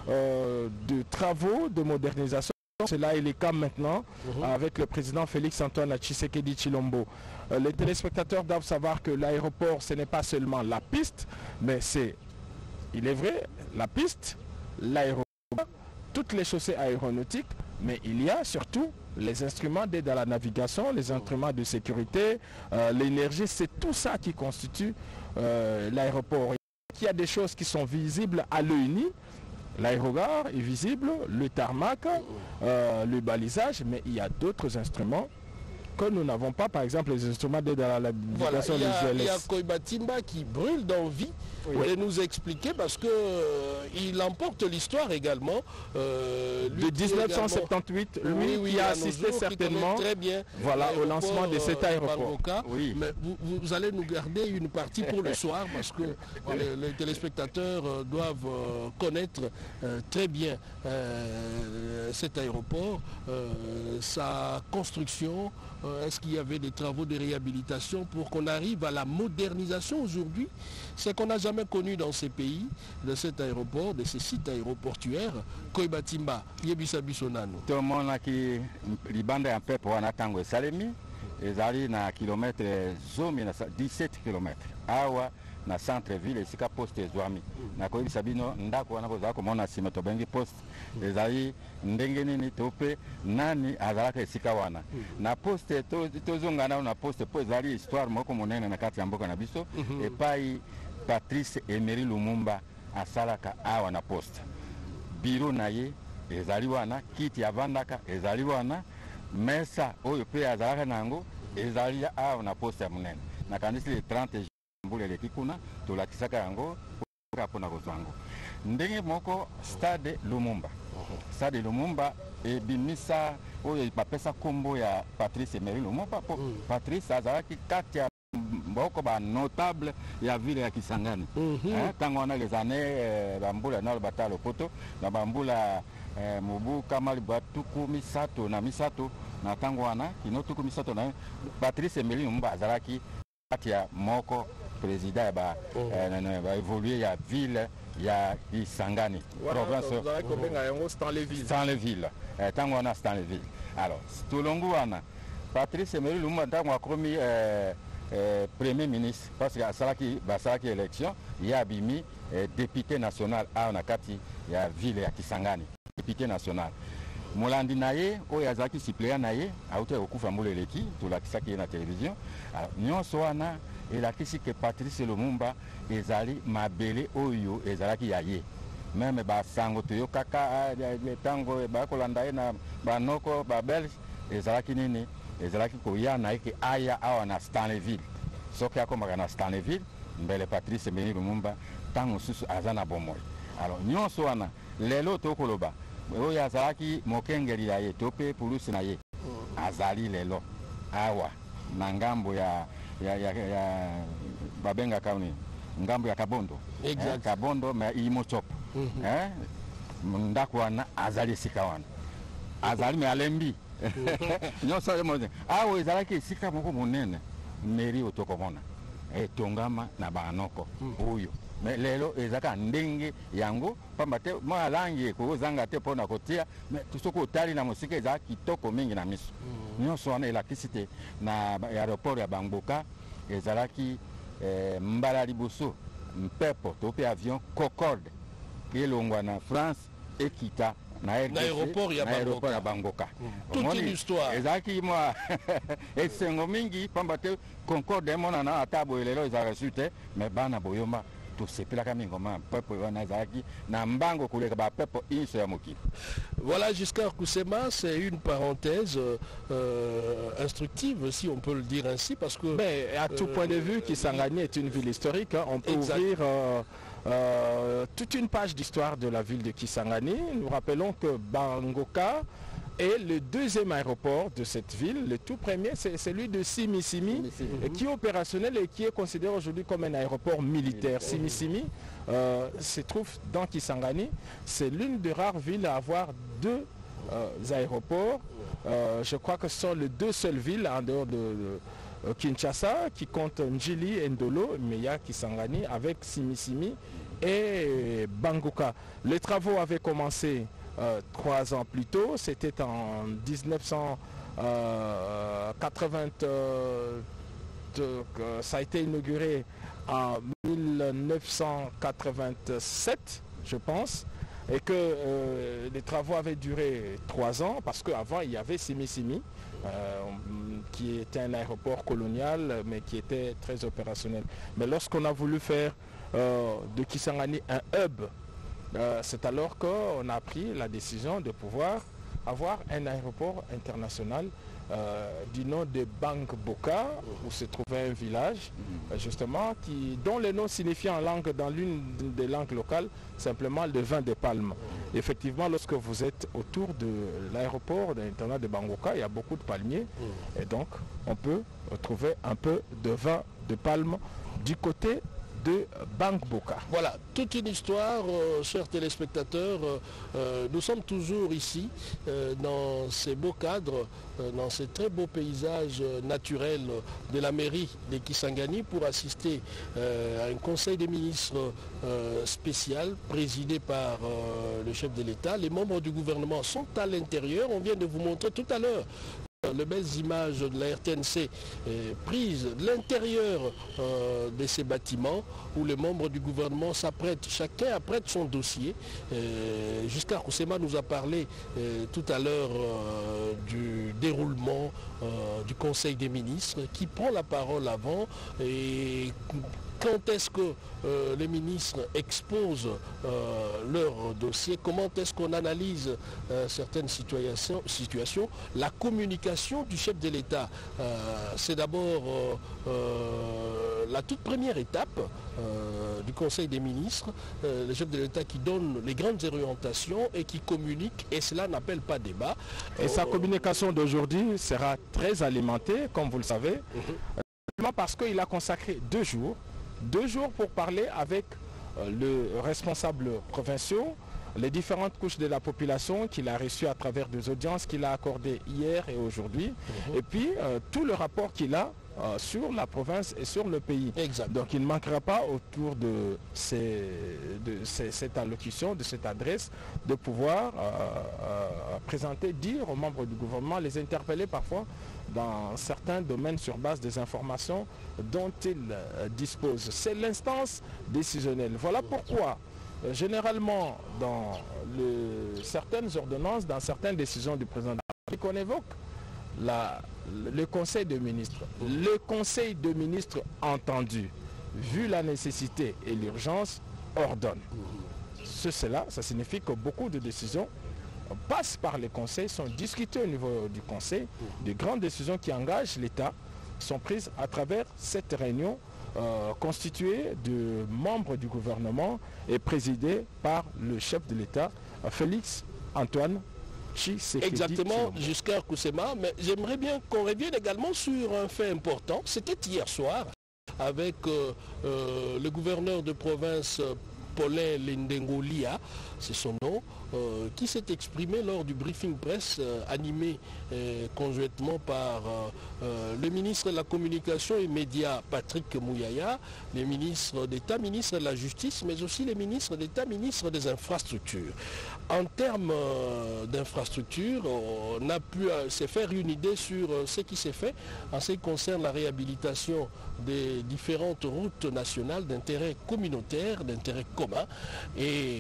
de travaux de modernisation. Cela est le cas maintenant avec le président Félix-Antoine Tshisekedi Tshilombo. Les téléspectateurs doivent savoir que l'aéroport, ce n'est pas seulement la piste, mais c'est, il est vrai, la piste, l'aéroport, toutes les chaussées aéronautiques, mais il y a surtout les instruments d'aide à la navigation, les instruments de sécurité, l'énergie, c'est tout ça qui constitue l'aéroport. Il y a des choses qui sont visibles à l'œil nu. L'aérogare est visible, le tarmac, le balisage, mais il y a d'autres instruments que nous n'avons pas, par exemple les instruments d'aide à la navigation, des GLS. Il y a Koibatimba qui brûle d'envie de nous expliquer parce que il emporte l'histoire également. De 1978, lui qui a assisté certainement très bien au lancement de cet aéroport. Oui. Mais vous allez nous garder une partie pour le soir parce que les téléspectateurs doivent connaître très bien cet aéroport, sa construction. Est-ce qu'il y avait des travaux de réhabilitation pour qu'on arrive à la modernisation aujourd'hui? C'est qu'on n'a jamais connu dans ces pays, de cet aéroport, de ces sites aéroportuaires. Koibatimba, Yebisa Bisonano. Tout le monde a qui libande un peu pour un tango salemi, et zali na kilomètre 17 km. Awa na centre-ville esika poste ezwami nakoyebisa bino ndako wana kozala komona nsima tobengi poste ezali ndenge nini to mpe nani azalaka esika wana na poste tozonga nao na poste mpo ezali histoire moko monene na kati ya mboka na biso epai Patrice Emery Lumumba asalaka awa na poste biro na ye ezali wana kiti avandaka ezali wana mesa oyo mpe azalaka nango ezali awa na poste ya monene nakanisi le 30 mbula leki kuna tolakisaka yango mpona kozwa yango ndenge moko stade Lumumba. Stade Lumumba ebimisa oyo bapesa nkombo ya Patrice Emery Lumumba po Patrice azalaki kati ya mboko banotable ya ville ya Kisangani ntango wana les années bambula nalo batalo poto na bambula mobu kamali batuku misato na misato na ntango wana kinotuku misato na Patrice Emery Lumumba azalaki kati ya moko président ba évoluer ya ville ya Kisangani province Stanleyville tango wana Stanleyville. Alors tolongo wana Patrice Emery Lumumba tango akomi premier ministre parce que asalaki élection ya bimi député national a na kati ya ville ya Kisangani député national molandi na ye oyo azalaki suppléant na ye auto okufa mbula eleki tolakisaki ye na télévision. Alors nyonso wana elakisi ke Patrice Lumumba ezali mabele oyo ezalaki ya ye meme basango toyokaka ntango bakolanda ye na banoko babelge ezalaki nini ezalaki koya na ye ke aya awa na Stanleyville soki akomaka na Stanleyville mbele Patrice Emery Lumumba ntango mosusu aza na bomoi. Alors nyonso wana lelo tokoloba oyo azalaki mokengeli ya ye to mpe pulusi na ye azali lelo awa na ngambo ya babengaka nini ngambo ya Kabondo Kabondo me imochop ndako wana azali esika wana azali me alembi nyonso yo moze awo ezalaki esika moko monene meri otokomona etongama na banoko oyo mais lelo ezaka ndenge yango pamba te mwa langi ekozanga te mpona kotia mais soki otali na mosika ezaka kitoko mingi na miso nyonso wana elakisi te na aéroport ya Bangboka ezalaki mbala liboso mpepo to mpe avion Concorde elongwa na France ekita na aéroport ya Bangboka. Toute une histoire. Ezaki moi esengo mingi pamba te Concorde emonana ata boyelelo ezalaki te mais bana boyoma tosepelaka mingi ma peuple wana ezalaki na mbango koleka ba peuple inso ya mokili. Voilà, Giscard Koussema, c'est une parenthèse instructive, si on peut le dire ainsi, parce que... Mais à tout point de vue, Kisangani est une ville historique. Hein. On peut ouvrir toute une page d'histoire de la ville de Kisangani. Nous rappelons que Bangboka est le deuxième aéroport de cette ville. Le tout premier, c'est celui de Simi-Simi, qui est opérationnel et qui est considéré aujourd'hui comme un aéroport militaire. Simi-Simi se trouve dans Kisangani. C'est l'une des rares villes à avoir deux aéroports. Je crois que ce sont les deux seules villes en dehors de Kinshasa qui comptent Njili et Ndolo, mais il y a Kisangani avec Simi-Simi et Bangboka. Les travaux avaient commencé 3 ans plus tôt, c'était en 1980, ça a été inauguré en 1987, je pense, et que les travaux avaient duré 3 ans, parce qu'avant il y avait Simi-Simi, qui était un aéroport colonial, mais qui était très opérationnel. Mais lorsqu'on a voulu faire de Kisangani un hub, c'est alors qu'on a pris la décision de pouvoir avoir un aéroport international du nom de Bangboka, où se trouvait un village, justement, dont le nom signifie en langue, dans l'une des langues locales, simplement le vin de palme. Effectivement, lorsque vous êtes autour de l'aéroport international de Bangboka, il y a beaucoup de palmiers, et donc on peut trouver un peu de vin de palme du côté de Bangboka. Voilà, toute une histoire, chers téléspectateurs. Nous sommes toujours ici, dans ces beaux cadres, dans ces très beaux paysages naturels de la mairie de Kisangani, pour assister à un conseil des ministres spécial présidé par le chef de l'État. Les membres du gouvernement sont à l'intérieur. On vient de vous montrer tout à l'heure les belles images de la RTNC prises de l'intérieur de ces bâtiments où les membres du gouvernement s'apprêtent, chacun apprête son dossier. Giscard Koussema nous a parlé tout à l'heure du déroulement du Conseil des ministres qui prend la parole avant et quand est-ce que les ministres exposent leur dossier, comment est-ce qu'on analyse certaines situations. La communication du chef de l'État, c'est d'abord la toute première étape du Conseil des ministres, le chef de l'État qui donne les grandes orientations et qui communique, et cela n'appelle pas débat. Et sa communication d'aujourd'hui sera très alimentée, comme vous le savez, parce qu'il a consacré 2 jours pour parler avec le responsable provinciaux, les différentes couches de la population qu'il a reçues à travers des audiences qu'il a accordées hier et aujourd'hui, et puis tout le rapport qu'il a sur la province et sur le pays. Exact. Donc il ne manquera pas autour de cette allocution, de cette adresse, de pouvoir présenter, dire aux membres du gouvernement, les interpeller parfois dans certains domaines sur base des informations dont ils disposent. C'est l'instance décisionnelle. Voilà pourquoi, généralement, dans certaines ordonnances, dans certaines décisions du président de la République, on évoque le Conseil des ministres. Le Conseil des ministres entendu, vu la nécessité et l'urgence, ordonne. Cela, ça signifie que beaucoup de décisions passent par les conseils, sont discutées au niveau du conseil. De grandes décisions qui engagent l'État sont prises à travers cette réunion constituée de membres du gouvernement et présidée par le chef de l'État, Félix Antoine Tshisekedi. Exactement, Giscard Koussema. Mais j'aimerais bien qu'on revienne également sur un fait important. C'était hier soir avec le gouverneur de province Paulin Lindengo Lia, c'est son nom, qui s'est exprimé lors du briefing presse animé conjointement par le ministre de la Communication et Médias, Patrick Mouyaya, les ministres d'État, ministre de la Justice, mais aussi les ministres d'État, ministres des Infrastructures. En termes d'infrastructures, on a pu se faire une idée sur ce qui s'est fait en ce qui concerne la réhabilitation des différentes routes nationales d'intérêt communautaire, d'intérêt commun. Et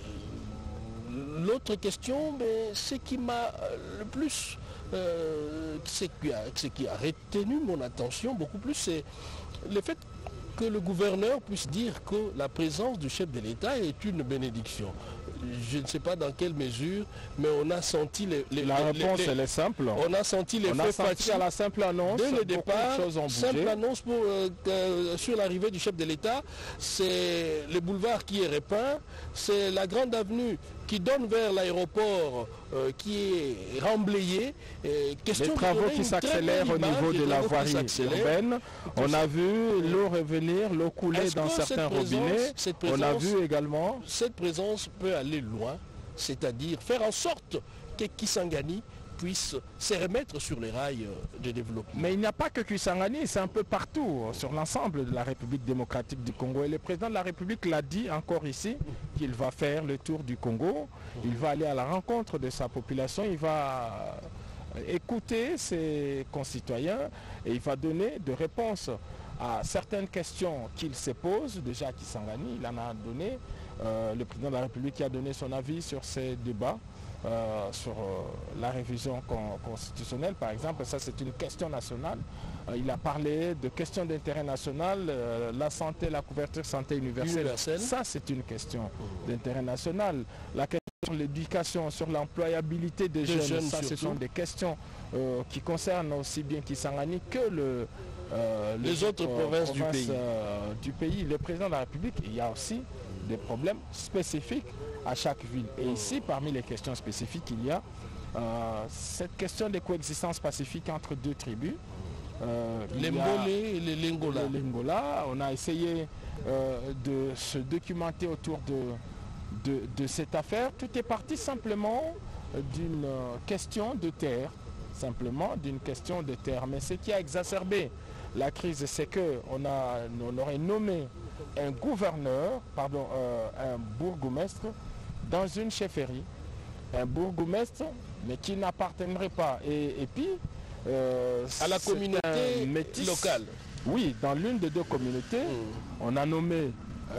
l'autre question, ce qui m'a le plus, ce qui a retenu mon attention beaucoup plus, c'est le fait que le gouverneur puisse dire que la présence du chef de l'État est une bénédiction. Je ne sais pas dans quelle mesure, mais on a senti la réponse elle est simple. On a senti les faits pratiques à la simple annonce. Dès le départ, simple annonce sur l'arrivée du chef de l'État, c'est le boulevard qui est repeint, c'est la grande avenue qui donne vers l'aéroport qui est remblayé. Les travaux qui s'accélèrent au niveau de la voirie urbaine. On a vu l'eau revenir, l'eau couler dans certains robinets. On a vu également... Cette présence peut aller loin, c'est-à-dire faire en sorte que Kisangani puisse se remettre sur les rails de développement. Mais il n'y a pas que Kisangani, c'est un peu partout, sur l'ensemble de la République démocratique du Congo. Et le président de la République l'a dit encore ici, qu'il va faire le tour du Congo, il va aller à la rencontre de sa population, il va écouter ses concitoyens et il va donner des réponses à certaines questions qu'il se pose. Déjà à Kisangani, il en a donné, le président de la République a donné son avis sur ces débats. Sur la révision constitutionnelle, par exemple, ça c'est une question nationale. Il a parlé de questions d'intérêt national, la santé, la couverture santé universelle. Ça c'est une question d'intérêt national. La question sur l'éducation, sur l'employabilité des jeunes, ça ce sont des questions qui concernent aussi bien Kisangani que les autres provinces du pays. Le président de la République, il y a aussi des problèmes spécifiques à chaque ville. Et ici, parmi les questions spécifiques, il y a cette question de coexistence pacifique entre deux tribus. Les Mbolé et les Lingola. On a essayé de se documenter autour de cette affaire. Tout est parti simplement d'une question de terre. Mais ce qui a exacerbé la crise, c'est qu'on aurait nommé un gouverneur, un bourgmestre dans une chefferie, un bourgmestre mais qui n'appartiendrait pas et puis à la communauté locale. Oui, dans l'une des deux communautés, on a nommé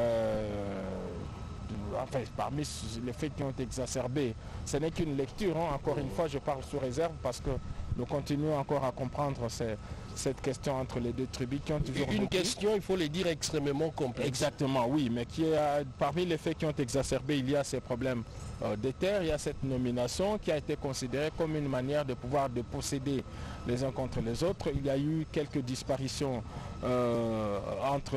parmi les faits qui ont exacerbé, ce n'est qu'une lecture, encore une fois je parle sous réserve parce que nous continuons encore à comprendre cette question entre les deux tribus qui ont toujours une question, il faut le dire, extrêmement complexe. Exactement, oui, mais parmi les faits qui ont exacerbé, il y a ces problèmes des terres, il y a cette nomination qui a été considérée comme une manière de pouvoir de posséder les uns contre les autres. Il y a eu quelques disparitions entre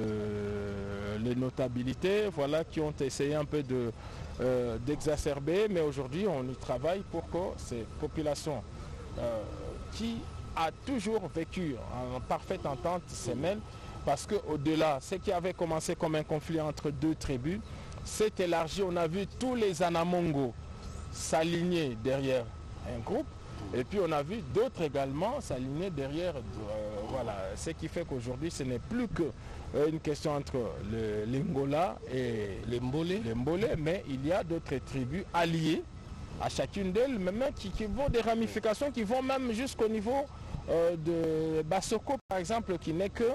les notabilités, voilà, qui ont essayé un peu d'exacerber, mais aujourd'hui on y travaille pour que ces populations qui a toujours vécu en parfaite entente se mêlent, parce qu'au-delà, ce qui avait commencé comme un conflit entre deux tribus s'est élargi. On a vu tous les Anamongo s'aligner derrière un groupe et puis on a vu d'autres également s'aligner derrière. Voilà, ce qui fait qu'aujourd'hui ce n'est plus qu'une question entre le Lingola et les Mbolé, mais il y a d'autres tribus alliées à chacune d'elles, même qui vont des ramifications qui vont même jusqu'au niveau de Bassoko par exemple, qui n'est que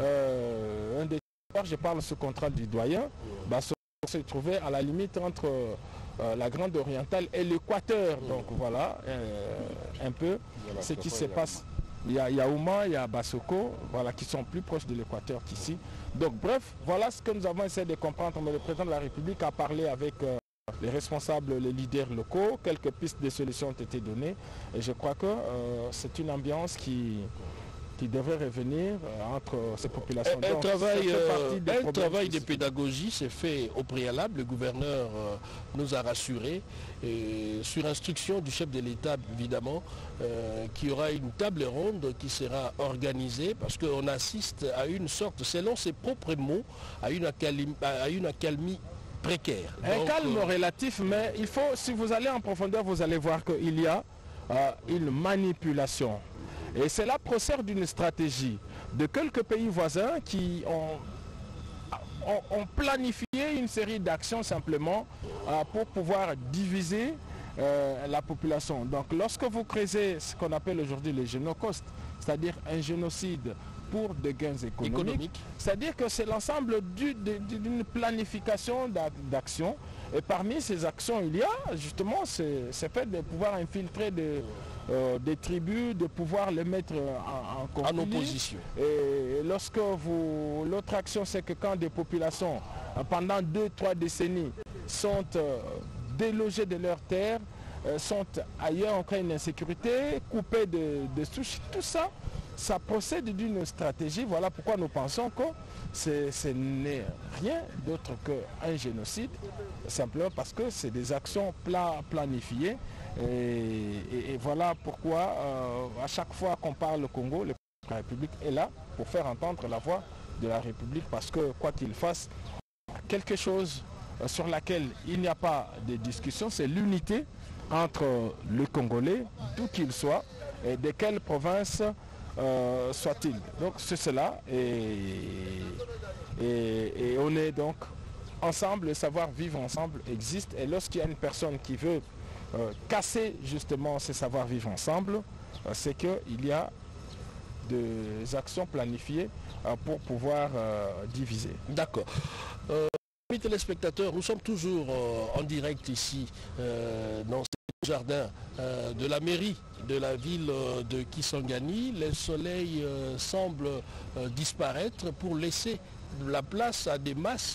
un des territoires, je parle sous contrôle du doyen. Bassoko se trouvait à la limite entre la Grande Orientale et l'Équateur. Donc voilà un peu ce qui se passe. Il y a Yaouma, il y a Bassoko, voilà, qui sont plus proches de l'Équateur qu'ici. Donc bref, voilà ce que nous avons essayé de comprendre. Mais le président de la République a parlé avec les responsables, les leaders locaux, quelques pistes de solutions ont été données et je crois que c'est une ambiance qui devrait revenir entre ces populations. Un travail de pédagogie s'est fait au préalable, le gouverneur nous a rassurés, et sur instruction du chef de l'État évidemment, qu'il y aura une table ronde qui sera organisée parce qu'on assiste à une sorte, selon ses propres mots, à une accalmie précaire. Un Donc, calme relatif, mais il faut, si vous allez en profondeur, vous allez voir qu'il y a une manipulation. Et cela procède d'une stratégie de quelques pays voisins qui ont planifié une série d'actions simplement pour pouvoir diviser la population. Donc lorsque vous créez ce qu'on appelle aujourd'hui le génocide, c'est-à-dire un génocide pour des gains économiques. C'est-à-dire que c'est l'ensemble d'une planification d'actions. Et parmi ces actions, il y a justement ce fait de pouvoir infiltrer des tribus, de pouvoir les mettre en conflit. En opposition. Et lorsque l'autre action, c'est que quand des populations, pendant 2-3 décennies, sont délogées de leurs terres, sont ailleurs, on crée une insécurité, coupées de souches, tout ça. Ça procède d'une stratégie, voilà pourquoi nous pensons que ce n'est rien d'autre qu'un génocide, simplement parce que c'est des actions planifiées. Et voilà pourquoi à chaque fois qu'on parle au Congo, le président de la République est là pour faire entendre la voix de la République, parce que quoi qu'il fasse, quelque chose sur laquelle il n'y a pas de discussion, c'est l'unité entre les Congolais, d'où qu'ils soient, et de quelle province soit-il. Donc c'est cela, et on est donc ensemble, le savoir-vivre ensemble existe, et lorsqu'il y a une personne qui veut casser justement ce savoir-vivre ensemble, c'est qu'il y a des actions planifiées pour pouvoir diviser. D'accord. Mes téléspectateurs, nous sommes toujours en direct ici dans ce jardin de la mairie de la ville de Kisangani. Le soleil semble disparaître pour laisser la place à des masses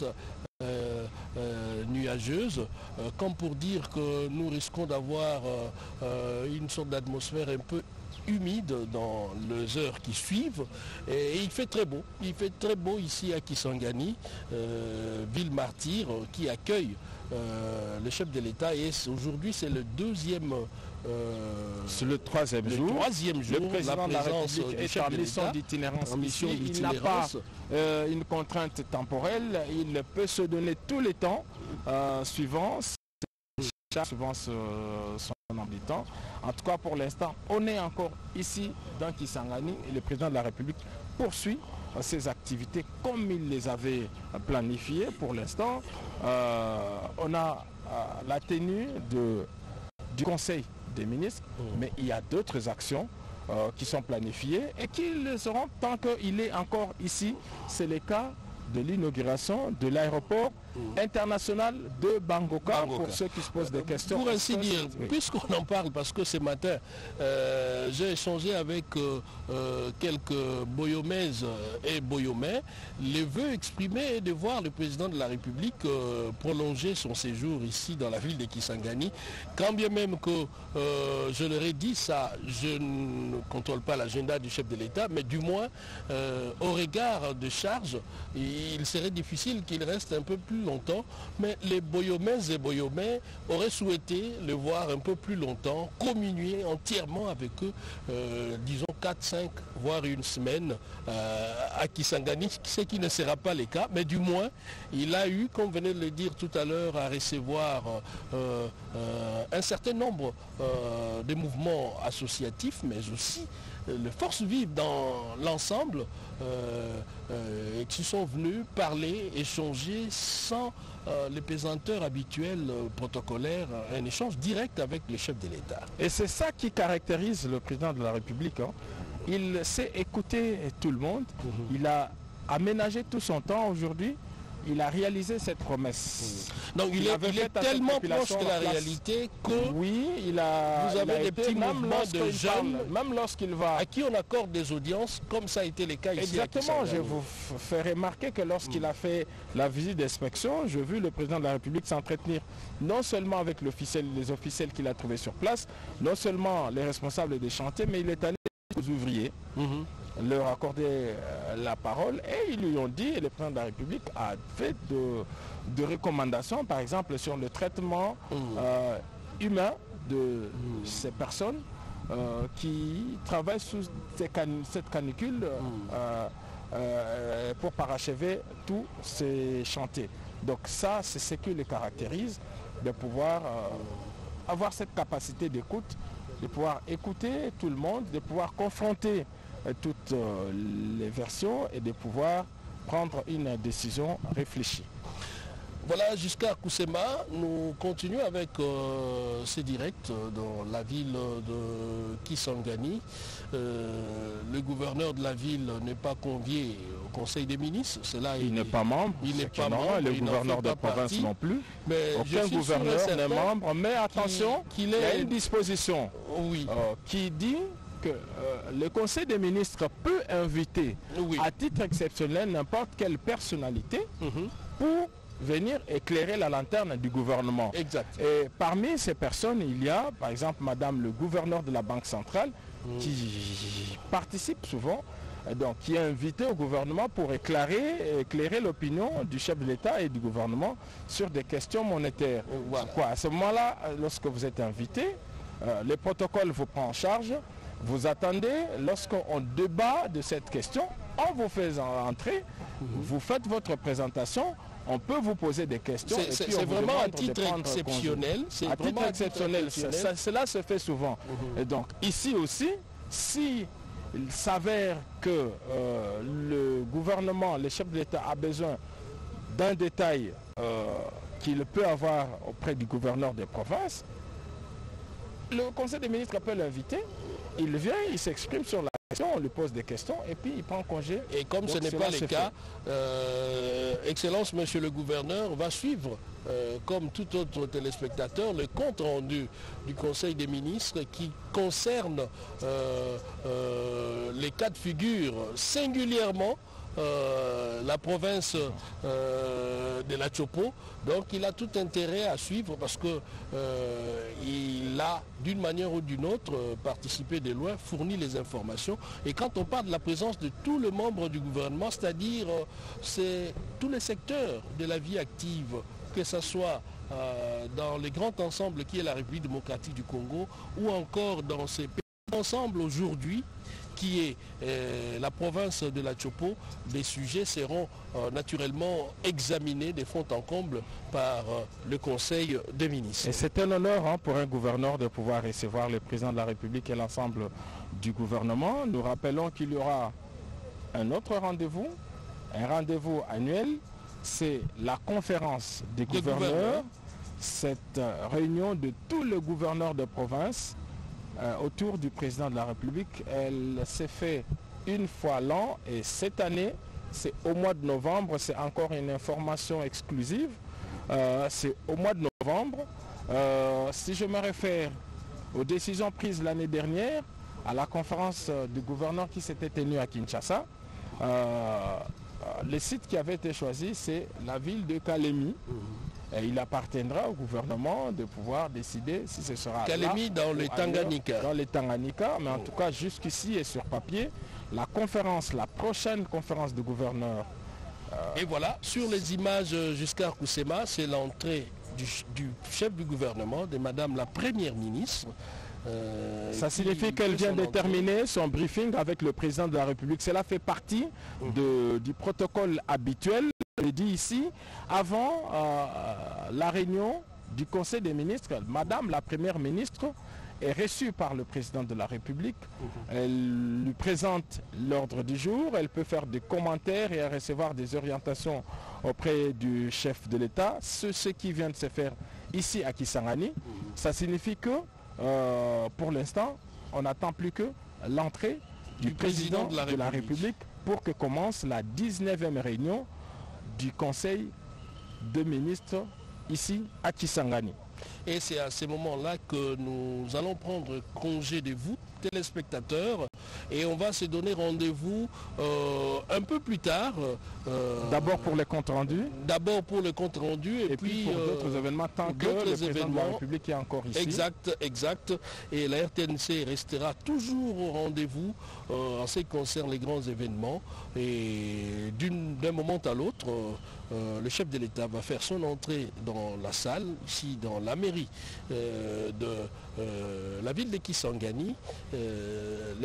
nuageuses, comme pour dire que nous risquons d'avoir une sorte d'atmosphère un peu humide dans les heures qui suivent, et il fait très beau ici à Kisangani, ville martyre qui accueille le chef de l'État, et aujourd'hui c'est le deuxième c'est le troisième jour. Le président de la République est en mission d'itinérance. Il n'a pas une contrainte temporelle, il peut se donner tous les temps suivant son habitant. En tout cas, pour l'instant, on est encore ici dans Kisangani, et le président de la République poursuit ses activités comme il les avait planifiées. Pour l'instant, on a la tenue du Conseil des ministres, mais il y a d'autres actions qui sont planifiées et qui le seront tant qu'il est encore ici. C'est le cas de l'inauguration de l'aéroport international de Bangoka, pour ceux qui se posent des questions. Pour ainsi dire, puisqu'on en parle, parce que ce matin, j'ai échangé avec quelques Boyomaises et Boyomais, les vœux exprimés de voir le président de la République prolonger son séjour ici dans la ville de Kisangani, quand bien même que, je leur ai dit ça, je ne contrôle pas l'agenda du chef de l'État, mais du moins, au regard de charges, il serait difficile qu'il reste un peu plus longtemps, mais les Boyomaises et Boyomais auraient souhaité le voir un peu plus longtemps, communier entièrement avec eux, disons 4, 5, voire une semaine à Kisangani, ce qui ne sera pas le cas, mais du moins, il a eu, comme venait de le dire tout à l'heure, à recevoir un certain nombre de mouvements associatifs, mais aussi les forces vives dans l'ensemble qui sont venus parler, échanger sans les pesanteurs habituels protocolaires, un échange direct avec le chef de l'État. Et c'est ça qui caractérise le président de la République. Il sait écouter tout le monde. Il a aménagé tout son temps aujourd'hui. Il a réalisé cette promesse. Donc il est tellement proche de la réalité que oui, vous avez des petits mouvements de jeunes, même lorsqu'il va, à qui on accorde des audiences, comme ça a été le cas ici. Exactement, je vous fais remarquer que lorsqu'il a fait la visite d'inspection, j'ai vu le président de la République s'entretenir non seulement avec les officiels qu'il a trouvés sur place, non seulement les responsables des chantiers, mais il est allé aux ouvriers. Leur accorder la parole, et ils lui ont dit, et le président de la République a fait de recommandations, par exemple sur le traitement humain de ces personnes qui travaillent sous cette canicule pour parachever tous ces chantiers. Donc ça, c'est ce qui les caractérise, de pouvoir avoir cette capacité d'écoute, de pouvoir écouter tout le monde, de pouvoir confronter toutes les versions et de pouvoir prendre une décision réfléchie. Voilà, jusqu'à Kusema, nous continuons avec ces directs dans la ville de Kisangani. Le gouverneur de la ville n'est pas convié au Conseil des ministres. Il n'est pas membre. Il n'est pas membre. Le gouverneur de province non plus. Mais aucun gouverneur n'est membre. Mais attention, il y a une disposition qui dit que le Conseil des ministres peut inviter à titre exceptionnel n'importe quelle personnalité pour venir éclairer la lanterne du gouvernement. Exact. Et parmi ces personnes, il y a par exemple Madame le gouverneur de la Banque centrale qui participe souvent, donc qui est invité au gouvernement pour éclairer l'opinion du chef de l'État et du gouvernement sur des questions monétaires. Voilà. À ce moment-là, lorsque vous êtes invité, le protocole vous prend en charge, vous attendez, lorsqu'on débat de cette question, en vous faisant entrer, vous faites votre présentation, on peut vous poser des questions. C'est vraiment un titre exceptionnel. À titre exceptionnel, cela se fait souvent. Et donc ici aussi, si il s'avère que le gouvernement, le chef de l'État a besoin d'un détail qu'il peut avoir auprès du gouverneur des provinces, le Conseil des ministres peut l'inviter, il vient, il s'exprime sur la question, on lui pose des questions et puis il prend congé. Et comme donc, ce n'est pas le cas, Excellence, Monsieur le gouverneur va suivre, comme tout autre téléspectateur, le compte rendu du Conseil des ministres qui concerne les cas de figure singulièrement la province de la Chopo. Donc il a tout intérêt à suivre parce que il a d'une manière ou d'une autre participé de loin, fourni les informations. Et quand on parle de la présence de tous les membres du gouvernement, c'est-à-dire c'est tous les secteurs de la vie active, que ce soit dans le grand ensemble qui est la République démocratique du Congo ou encore dans ces pays ensemble aujourd'hui, qui est la province de la Chopo, les sujets seront naturellement examinés de fond en comble par le Conseil des ministres. Et c'est un honneur pour un gouverneur de pouvoir recevoir le président de la République et l'ensemble du gouvernement. Nous rappelons qu'il y aura un autre rendez-vous, un rendez-vous annuel, c'est la conférence des gouverneurs, cette réunion de tous les gouverneurs de province autour du président de la République. Elle s'est faite une fois l'an et cette année, c'est au mois de novembre, c'est encore une information exclusive, c'est au mois de novembre. Si je me réfère aux décisions prises l'année dernière, à la conférence du gouverneur qui s'était tenue à Kinshasa, le site qui avait été choisi, c'est la ville de Kalemi. Et il appartiendra au gouvernement de pouvoir décider si ce sera Kalemi dans le Tanganyika. Dans le Tanganyika, mais en tout cas jusqu'ici et sur papier, la prochaine conférence de gouverneurs. Et voilà, sur les images jusqu'à Kusema, c'est l'entrée du chef du gouvernement, de Madame la Première ministre. Ça signifie qu'elle vient de terminer son briefing avec le président de la République. Cela fait partie du protocole habituel. Je dis ici, avant la réunion du Conseil des ministres, Madame la Première ministre est reçue par le président de la République. Elle lui présente l'ordre du jour, elle peut faire des commentaires et recevoir des orientations auprès du chef de l'État. Ce qui vient de se faire ici à Kisangani, ça signifie que pour l'instant, on n'attend plus que l'entrée du président de la République pour que commence la 19e réunion du Conseil des ministres ici à Kisangani. Et c'est à ce moment-là que nous allons prendre congé de vous, téléspectateurs, et on va se donner rendez-vous un peu plus tard. D'abord pour les comptes rendus. D'abord pour le compte rendu et puis pour d'autres événements tant que le président de la République est encore ici. Exact. Et la RTNC restera toujours au rendez-vous en ce qui concerne les grands événements. Et d'un moment à l'autre, le chef de l'État va faire son entrée dans la salle, ici dans la mairie de la ville de Kisangani. Les cortèges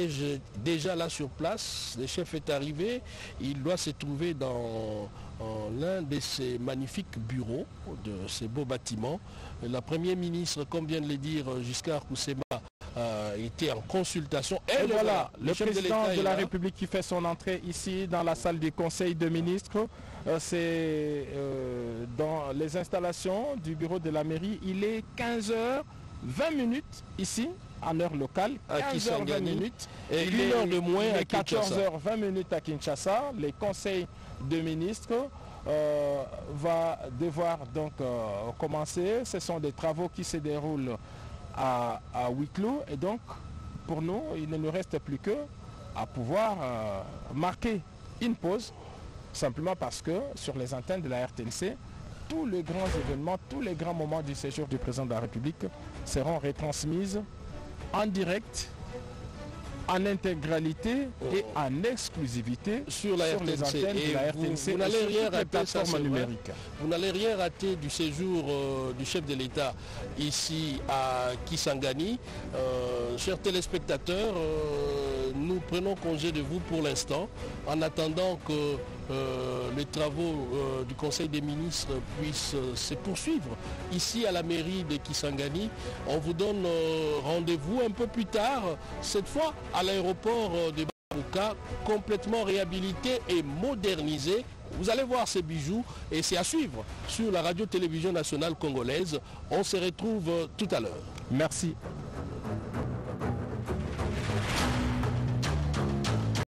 était déjà là sur place. Le chef est arrivé. Il doit se trouver dans l'un de ces magnifiques bureaux, de ces beaux bâtiments. La Première ministre, comme vient de le dire Giscard Koussema, était en consultation. Et voilà, le président de la République qui fait son entrée ici dans la salle du Conseil des ministres. C'est dans les installations du bureau de la mairie. Il est 15h20 ici, en heure locale. 15h20 et une heure de moins à 14h20 à Kinshasa. Les conseils de ministres va devoir donc commencer. Ce sont des travaux qui se déroulent à huis clos. Et donc, pour nous, il ne nous reste plus que à pouvoir marquer une pause, simplement parce que sur les antennes de la RTNC, tous les grands événements, tous les grands moments du séjour du président de la République seront retransmis en direct, en intégralité et en exclusivité sur les antennes de la RTNC. Vous n'allez rien rater, ça, vous n'allez rien rater du séjour du chef de l'État ici à Kisangani. Chers téléspectateurs, nous prenons congé de vous pour l'instant, en attendant que les travaux du Conseil des ministres puissent se poursuivre ici à la mairie de Kisangani. On vous donne rendez-vous un peu plus tard, cette fois à l'aéroport de Baruka, complètement réhabilité et modernisé. Vous allez voir ces bijoux et c'est à suivre sur la radio-télévision nationale congolaise. On se retrouve tout à l'heure. Merci.